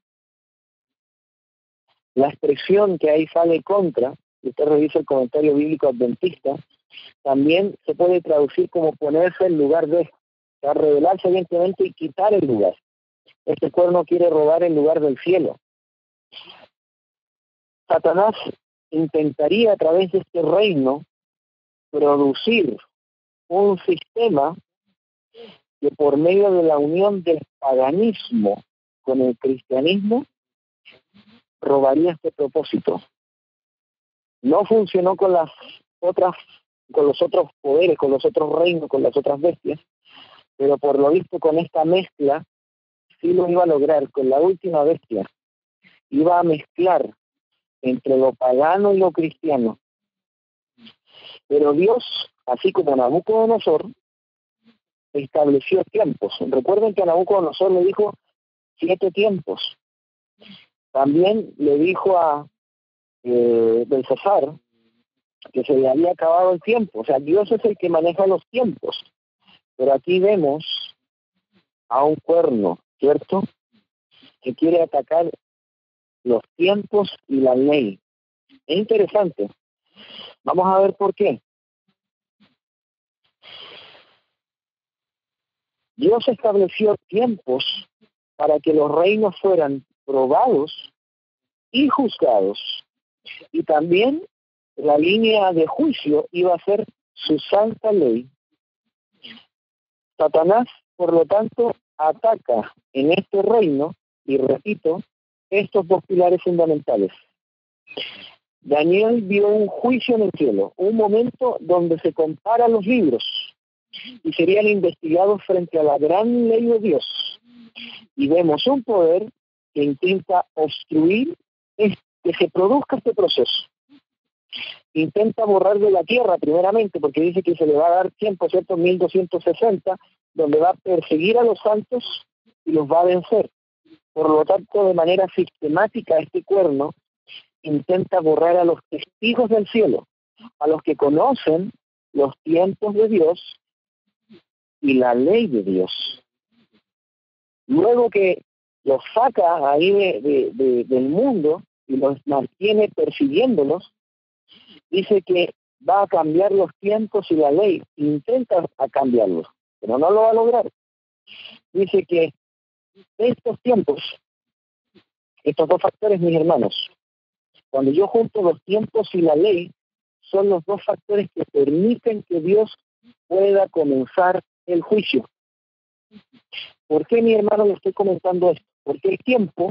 La expresión que ahí sale contra, si usted revisa el comentario bíblico adventista, también se puede traducir como ponerse en lugar de, o sea, rebelarse evidentemente y quitar el lugar. Este cuerno quiere robar el lugar del cielo. Satanás intentaría a través de este reino producir un sistema que por medio de la unión del paganismo con el cristianismo robaría este propósito. No funcionó con los otros poderes, con los otros reinos, con las otras bestias, pero por lo visto con esta mezcla sí lo iba a lograr. Con la última bestia iba a mezclar entre lo pagano y lo cristiano. Pero Dios, así como Nabucodonosor, estableció tiempos. Recuerden que a Nabucodonosor le dijo 7 tiempos. También le dijo a Belsasar que se le había acabado el tiempo. O sea, Dios es el que maneja los tiempos. Pero aquí vemos a un cuerno, ¿cierto?, que quiere atacar los tiempos y la ley. Es interesante. Vamos a ver por qué. Dios estableció tiempos para que los reinos fueran probados y juzgados. Y también la línea de juicio iba a ser su santa ley. Satanás, por lo tanto, ataca en este reino, y repito, estos 2 pilares fundamentales. Daniel vio un juicio en el cielo, un momento donde se comparan los libros y serían investigados frente a la gran ley de Dios. Y vemos un poder que intenta obstruir que se produzca este proceso. Intenta borrar de la tierra primeramente, porque dice que se le va a dar tiempo, ¿cierto?, 1260, donde va a perseguir a los santos y los va a vencer. Por lo tanto, de manera sistemática, este cuerno intenta borrar a los testigos del cielo, a los que conocen los tiempos de Dios y la ley de Dios. Luego que los saca ahí del mundo y los mantiene persiguiéndolos, dice que va a cambiar los tiempos y la ley. Intenta a cambiarlos, pero no lo va a lograr. Dice que estos tiempos, estos 2 factores, mis hermanos, cuando yo junto los tiempos y la ley, son los 2 factores que permiten que Dios pueda comenzar el juicio. ¿Por qué, mi hermano, le estoy comentando esto? Porque el tiempo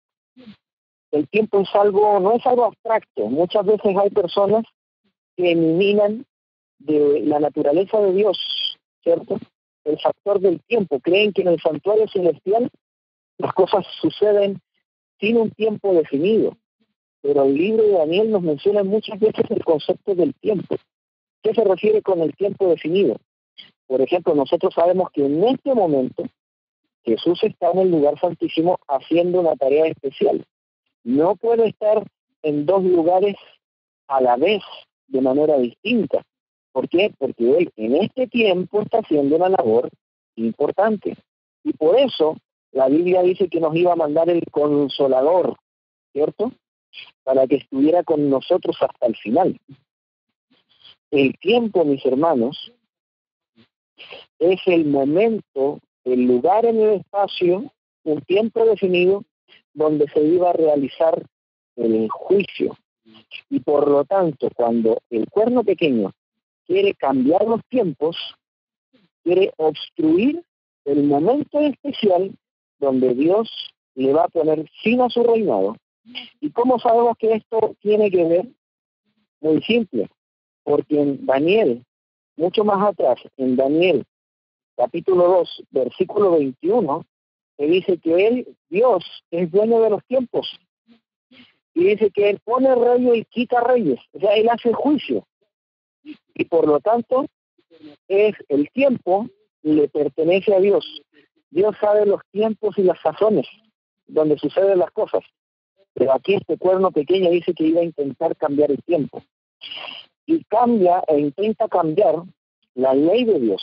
es algo, no es algo abstracto. Muchas veces hay personas que eliminan de la naturaleza de Dios, ¿cierto?, el factor del tiempo. Creen que en el santuario celestial las cosas suceden sin un tiempo definido. Pero el libro de Daniel nos menciona muchas veces el concepto del tiempo. ¿Qué se refiere con el tiempo definido? Por ejemplo, nosotros sabemos que en este momento Jesús está en el lugar santísimo haciendo una tarea especial. No puede estar en 2 lugares a la vez de manera distinta. ¿Por qué? Porque Él en este tiempo está haciendo una labor importante. Y por eso la Biblia dice que nos iba a mandar el Consolador, ¿cierto?, para que estuviera con nosotros hasta el final. El tiempo, mis hermanos, Es el momento, el lugar en el espacio, un tiempo definido donde se iba a realizar el juicio. Y por lo tanto, cuando el cuerno pequeño quiere cambiar los tiempos, quiere obstruir el momento especial donde Dios le va a poner fin a su reinado. ¿Y cómo sabemos que esto tiene que ver? Muy simple, porque en Daniel, mucho más atrás, en Daniel capítulo 2, versículo 21, se dice que Él, Dios, es dueño de los tiempos. Y dice que Él pone reyes y quita reyes. O sea, Él hace juicio. Y por lo tanto, es el tiempo le pertenece a Dios. Dios sabe los tiempos y las sazones donde suceden las cosas. Pero aquí este cuerno pequeño dice que iba a intentar cambiar el tiempo. Y cambia e intenta cambiar la ley de Dios.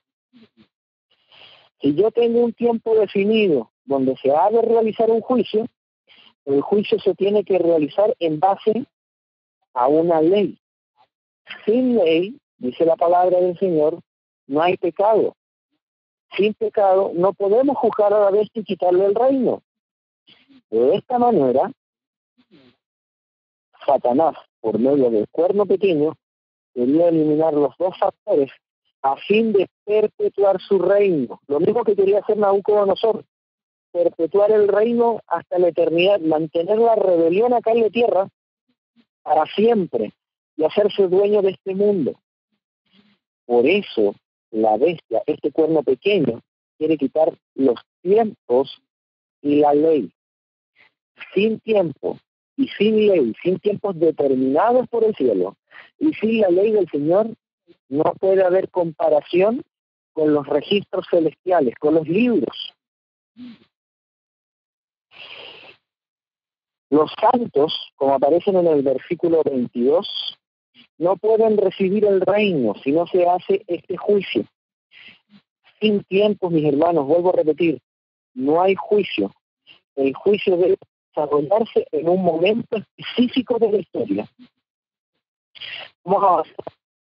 Si yo tengo un tiempo definido donde se ha de realizar un juicio, el juicio se tiene que realizar en base a una ley. Sin ley, dice la palabra del Señor, no hay pecado. Sin pecado no podemos juzgar a la bestia y quitarle el reino. De esta manera, Satanás, por medio del cuerno pequeño, quería eliminar los dos factores a fin de perpetuar su reino. Lo mismo que quería hacer Nabucodonosor, perpetuar el reino hasta la eternidad, mantener la rebelión acá en la tierra para siempre y hacerse dueño de este mundo. Por eso la bestia, este cuerno pequeño, quiere quitar los tiempos y la ley. Sin tiempo y sin ley, sin tiempos determinados por el cielo y sin la ley del Señor, no puede haber comparación con los registros celestiales, con los libros. Los santos, como aparecen en el versículo 22, no pueden recibir el reino si no se hace este juicio. Sin tiempos, mis hermanos, vuelvo a repetir, no hay juicio. El juicio debe desarrollarse en un momento específico de la historia. Vamos a avanzar.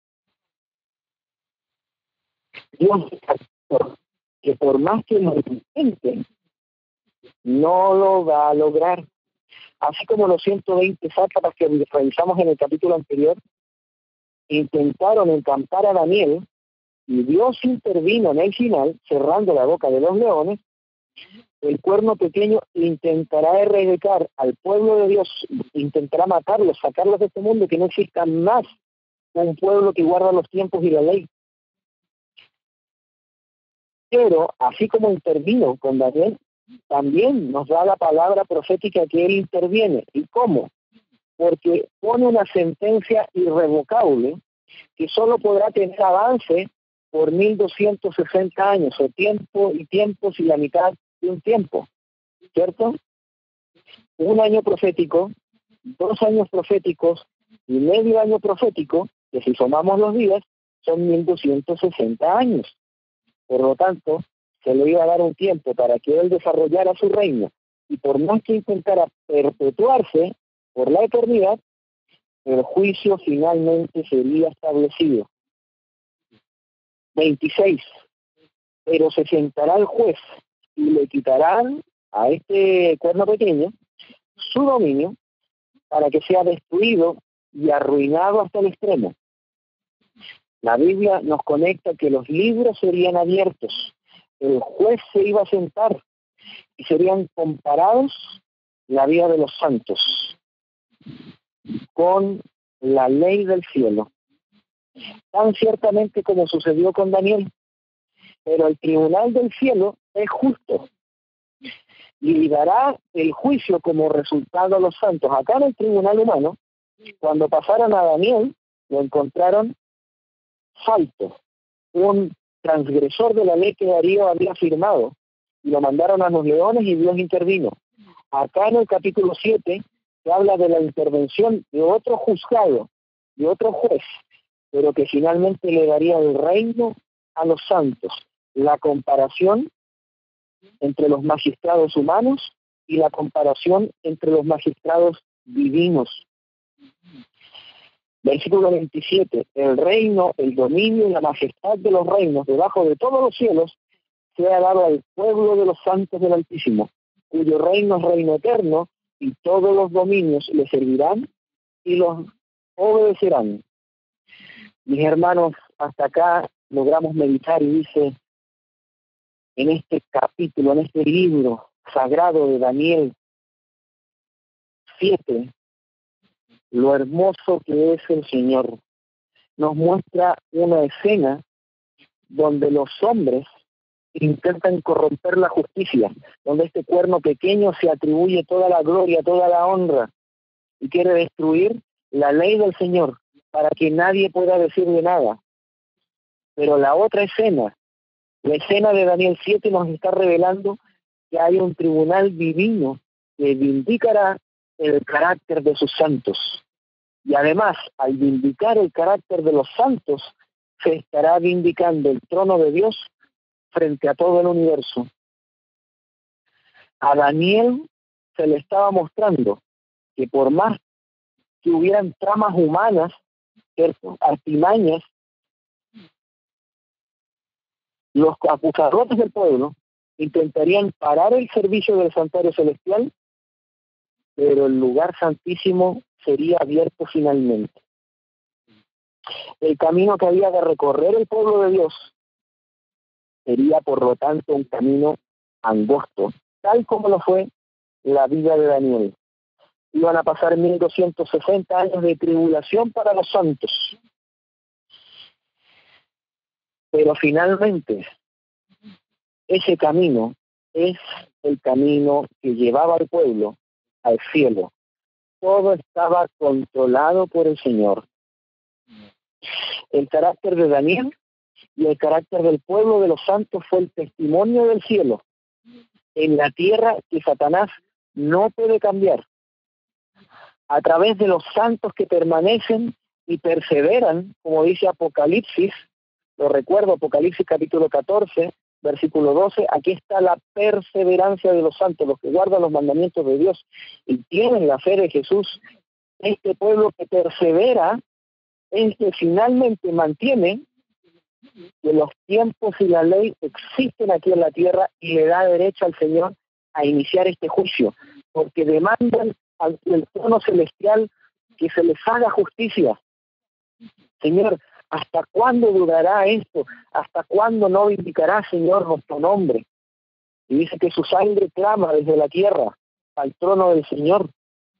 Dios, que por más que lo intenten, no lo va a lograr. Así como los 120 sátrapas que revisamos en el capítulo anterior, intentaron encampar a Daniel, y Dios intervino en el final, cerrando la boca de los leones. El cuerno pequeño intentará erradicar al pueblo de Dios, intentará matarlos, sacarlos de este mundo, que no exista más un pueblo que guarda los tiempos y la ley. Pero, así como intervino con Daniel, también nos da la palabra profética que él interviene. ¿Y cómo? Porque pone una sentencia irrevocable que solo podrá tener avance por 1260 años, o tiempo y tiempos y la mitad de un tiempo, ¿cierto? Un año profético, 2 años proféticos y medio año profético, que si sumamos los días, son 1260 años. Por lo tanto, se le iba a dar un tiempo para que él desarrollara su reino, y por más que intentara perpetuarse por la eternidad, el juicio finalmente sería establecido. 26. Pero se sentará el juez y le quitarán a este cuerno pequeño su dominio para que sea destruido y arruinado hasta el extremo. La Biblia nos conecta que los libros serían abiertos, el juez se iba a sentar y serían comparados la vida de los santos con la ley del cielo, tan ciertamente como sucedió con Daniel. Pero el tribunal del cielo es justo y dará el juicio como resultado a los santos. Acá en el tribunal humano, cuando pasaron a Daniel, lo encontraron falto, un transgresor de la ley que Darío había firmado, y lo mandaron a los leones y Dios intervino. Acá en el capítulo 7 se habla de la intervención de otro juzgado, de otro juez, pero que finalmente le daría el reino a los santos. La comparación entre los magistrados humanos y la comparación entre los magistrados divinos. Versículo 27, el reino, el dominio y la majestad de los reinos debajo de todos los cielos sea dado al pueblo de los santos del Altísimo, cuyo reino es reino eterno, y todos los dominios le servirán y los obedecerán. Mis hermanos, hasta acá logramos meditar y dice en este capítulo, en este libro sagrado de Daniel 7, lo hermoso que es el Señor. Nos muestra una escena donde los hombres intentan corromper la justicia, donde este cuerno pequeño se atribuye toda la gloria, toda la honra, y quiere destruir la ley del Señor para que nadie pueda decirle nada. Pero la otra escena, la escena de Daniel 7, nos está revelando que hay un tribunal divino que vindicará el carácter de sus santos. Y además, al vindicar el carácter de los santos, se estará vindicando el trono de Dios frente a todo el universo. A Daniel se le estaba mostrando que por más que hubieran tramas humanas, artimañas, los acusadores del pueblo intentarían parar el servicio del santuario celestial, pero el lugar santísimo sería abierto finalmente. El camino que había de recorrer el pueblo de Dios sería, por lo tanto, un camino angosto, tal como lo fue la vida de Daniel. Iban a pasar 1260 años de tribulación para los santos. Pero finalmente, ese camino es el camino que llevaba al pueblo al cielo. Todo estaba controlado por el Señor. El carácter de Daniel y el carácter del pueblo de los santos fue el testimonio del cielo en la tierra que Satanás no puede cambiar. A través de los santos que permanecen y perseveran, como dice Apocalipsis, lo recuerdo, Apocalipsis capítulo 14, versículo 12, aquí está la perseverancia de los santos, los que guardan los mandamientos de Dios y tienen la fe de Jesús. Este pueblo que persevera es que finalmente mantiene que los tiempos y la ley existen aquí en la tierra y le da derecho al Señor a iniciar este juicio, porque demandan al trono celestial que se les haga justicia. Señor, ¿hasta cuándo durará esto? ¿Hasta cuándo no vindicará, Señor, nuestro nombre? Y dice que su sangre clama desde la tierra al trono del Señor.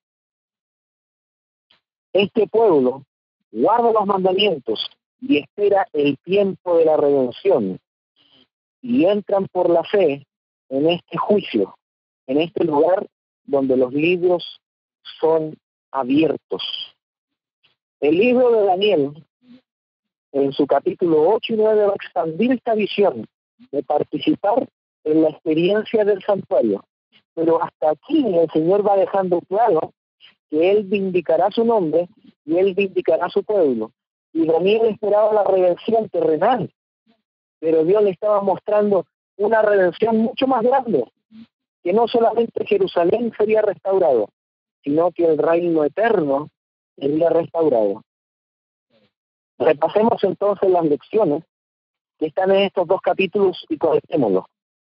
Este pueblo guarda los mandamientos y espera el tiempo de la redención. Y entran por la fe en este juicio, en este lugar donde los libros son abiertos. El libro de Daniel, en su capítulo 8 y 9, va a expandir esta visión de participar en la experiencia del santuario. Pero hasta aquí el Señor va dejando claro que Él vindicará su nombre y Él vindicará su pueblo. Y Daniel esperaba la redención terrenal, pero Dios le estaba mostrando una redención mucho más grande, que no solamente Jerusalén sería restaurado, sino que el reino eterno sería restaurado. Repasemos entonces las lecciones que están en estos dos capítulos y correctémoslos.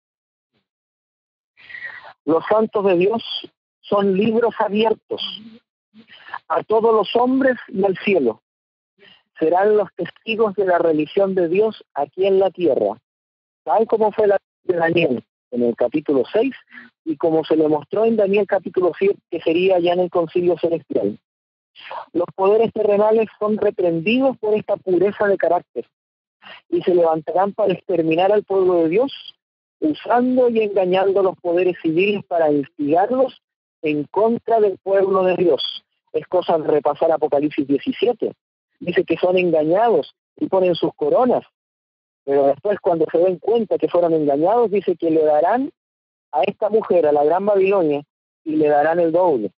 Los santos de Dios son libros abiertos a todos los hombres y al cielo. Serán los testigos de la religión de Dios aquí en la tierra, tal como fue la de Daniel en el capítulo 6 y como se le mostró en Daniel capítulo 7, que sería ya en el concilio celestial. Los poderes terrenales son reprendidos por esta pureza de carácter y se levantarán para exterminar al pueblo de Dios, usando y engañando los poderes civiles para instigarlos en contra del pueblo de Dios. Es cosa de repasar Apocalipsis 17. Dice que son engañados y ponen sus coronas, pero después cuando se den cuenta que fueron engañados, dice que le darán a esta mujer, a la gran Babilonia, y le darán el doble.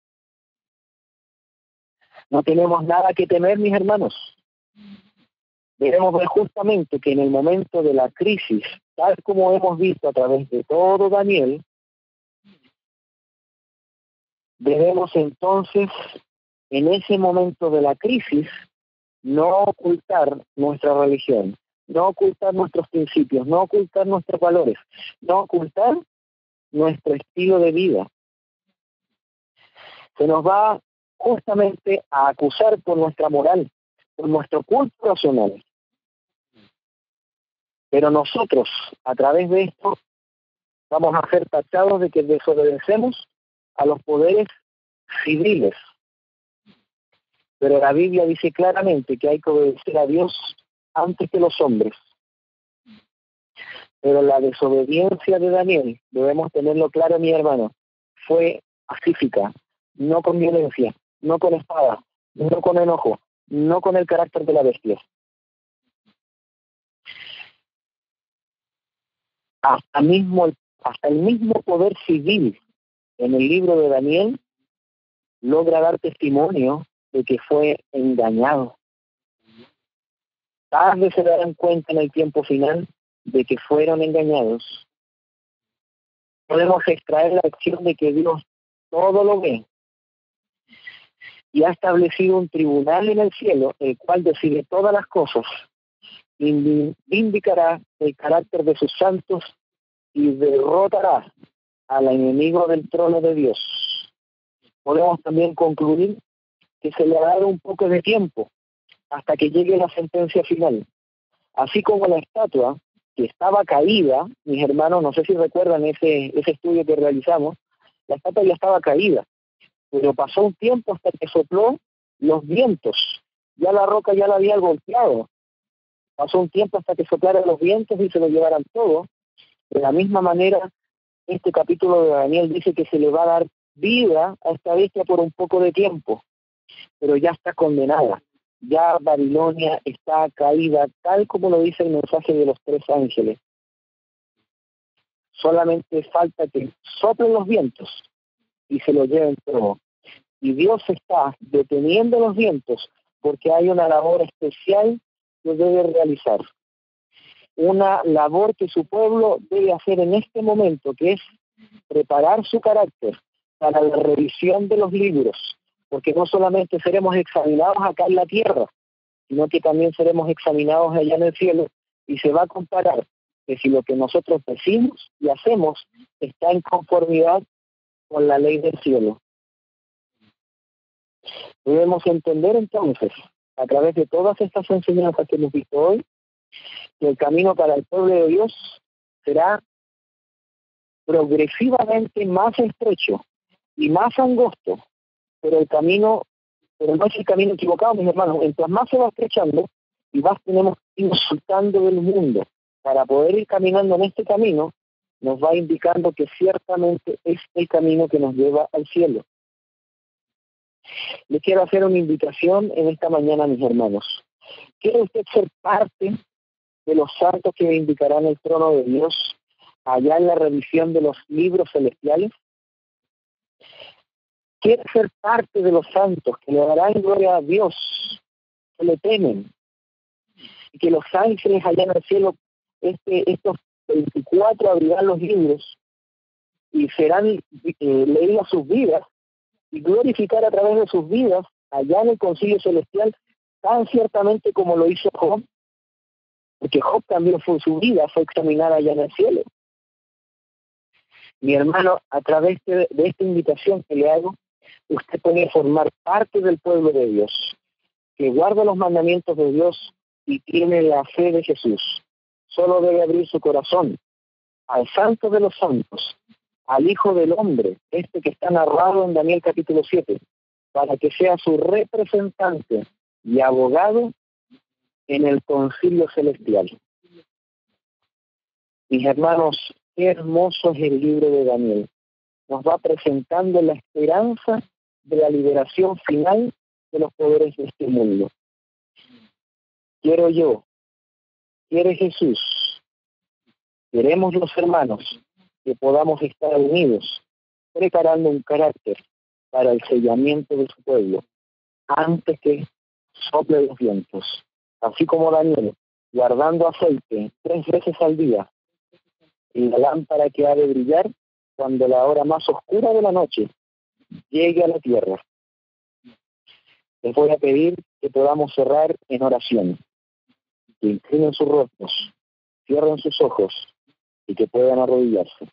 No tenemos nada que temer, mis hermanos. Debemos ver justamente que en el momento de la crisis, tal como hemos visto a través de todo Daniel, debemos entonces en ese momento de la crisis, no ocultar nuestra religión, no ocultar nuestros principios, no ocultar nuestros valores, no ocultar nuestro estilo de vida. Se nos va justamente a acusar por nuestra moral, por nuestro culto racional. Pero nosotros, a través de esto, vamos a ser tachados de que desobedecemos a los poderes civiles. Pero la Biblia dice claramente que hay que obedecer a Dios antes que los hombres. Pero la desobediencia de Daniel, debemos tenerlo claro, mi hermano, fue pacífica, no con violencia, no con espada, no con enojo, no con el carácter de la bestia. Hasta el mismo poder civil en el libro de Daniel logra dar testimonio de que fue engañado. Tarde se darán cuenta en el tiempo final de que fueron engañados. Podemos extraer la lección de que Dios todo lo ve y ha establecido un tribunal en el cielo, el cual decide todas las cosas, vindicará el carácter de sus santos y derrotará al enemigo del trono de Dios. Podemos también concluir que se le ha dado un poco de tiempo hasta que llegue la sentencia final. Así como la estatua que estaba caída, mis hermanos, no sé si recuerdan ese estudio que realizamos, la estatua ya estaba caída, pero pasó un tiempo hasta que sopló los vientos. Ya la roca ya la había golpeado. Pasó un tiempo hasta que soplaran los vientos y se lo llevaran todo. De la misma manera, este capítulo de Daniel dice que se le va a dar vida a esta bestia por un poco de tiempo, pero ya está condenada. Ya Babilonia está caída, tal como lo dice el mensaje de los 3 ángeles. Solamente falta que soplen los vientos y se lo lleven todo. Y Dios está deteniendo los vientos porque hay una labor especial que debe realizar. Una labor que su pueblo debe hacer en este momento, que es preparar su carácter para la revisión de los libros, porque no solamente seremos examinados acá en la tierra, sino que también seremos examinados allá en el cielo, y se va a comparar que si lo que nosotros decimos y hacemos está en conformidad con la ley del cielo. Debemos entender entonces, a través de todas estas enseñanzas que hemos visto hoy, que el camino para el pueblo de Dios será progresivamente más estrecho y más angosto, pero no es el camino equivocado, mis hermanos. Mientras más se va estrechando y más tenemos que ir soltando del mundo para poder ir caminando en este camino, nos va indicando que ciertamente es el camino que nos lleva al cielo. Les quiero hacer una invitación en esta mañana, mis hermanos. ¿Quiere usted ser parte de los santos que indicarán el trono de Dios allá en la revisión de los libros celestiales? ¿Quiere ser parte de los santos que le darán gloria a Dios, que le temen, y que los ángeles allá en el cielo, estos 24 abrirán los libros y serán leídas sus vidas y glorificar a través de sus vidas allá en el concilio celestial, tan ciertamente como lo hizo Job? Porque Job también su vida fue examinada allá en el cielo. Mi hermano, a través de esta invitación que le hago, usted puede formar parte del pueblo de Dios, que guarda los mandamientos de Dios y tiene la fe de Jesús. Solo debe abrir su corazón al Santo de los Santos, al Hijo del Hombre, este que está narrado en Daniel capítulo 7, para que sea su representante y abogado en el concilio celestial. Mis hermanos, qué hermoso es el libro de Daniel. Nos va presentando la esperanza de la liberación final de los poderes de este mundo. Quiero yo, quiere Jesús, queremos los hermanos que podamos estar unidos, preparando un carácter para el sellamiento de su pueblo, antes que sople los vientos. Así como Daniel, guardando aceite 3 veces al día, y la lámpara que ha de brillar cuando la hora más oscura de la noche llegue a la tierra. les voy a pedir que podamos cerrar en oración, que inclinen sus rostros, cierren sus ojos y que puedan arrodillarse.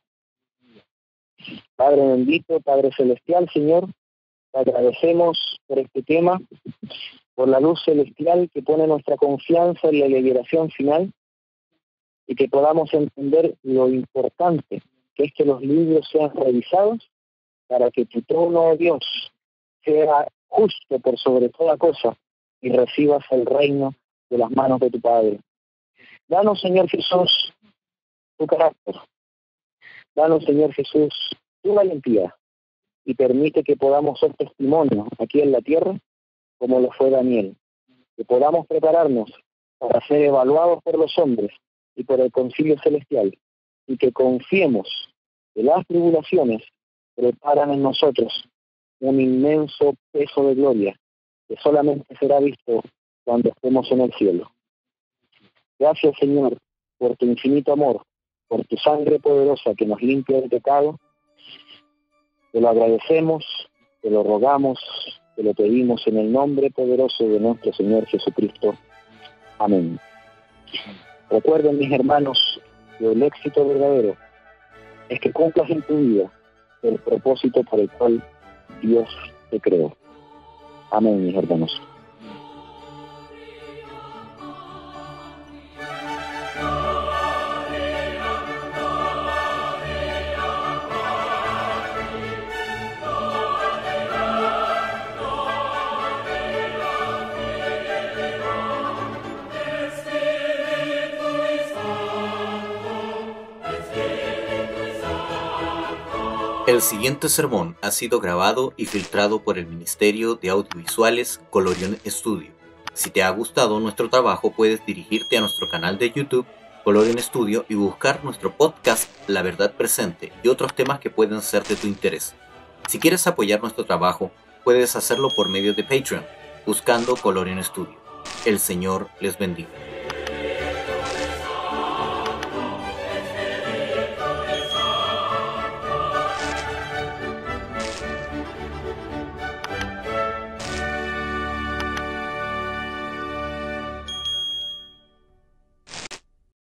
Padre bendito, Padre celestial, Señor, te agradecemos por este tema, por la luz celestial que pone nuestra confianza en la liberación final y que podamos entender lo importante que es que los libros sean revisados para que tu trono, oh Dios, sea justo por sobre toda cosa y recibas el reino de las manos de tu Padre. Danos, Señor Jesús, tu carácter. Danos, Señor Jesús, tu valentía y permite que podamos ser testimonio aquí en la tierra como lo fue Daniel, que podamos prepararnos para ser evaluados por los hombres y por el concilio celestial y que confiemos que las tribulaciones preparan en nosotros un inmenso peso de gloria que solamente será visto cuando estemos en el cielo. Gracias, Señor, por tu infinito amor, por tu sangre poderosa que nos limpia del pecado. Te lo agradecemos, te lo rogamos, te lo pedimos en el nombre poderoso de nuestro Señor Jesucristo. Amén. Recuerden, mis hermanos, que el éxito verdadero es que cumplas en tu vida el propósito por el cual Dios te creó. Amén, mis hermanos.
El siguiente sermón ha sido grabado y filtrado por el Ministerio de Audiovisuales Colorion Studio. Si te ha gustado nuestro trabajo, puedes dirigirte a nuestro canal de YouTube, Colorion Studio, y buscar nuestro podcast La Verdad Presente y otros temas que pueden ser de tu interés. Si quieres apoyar nuestro trabajo, puedes hacerlo por medio de Patreon, buscando Colorion Studio. El Señor les bendiga.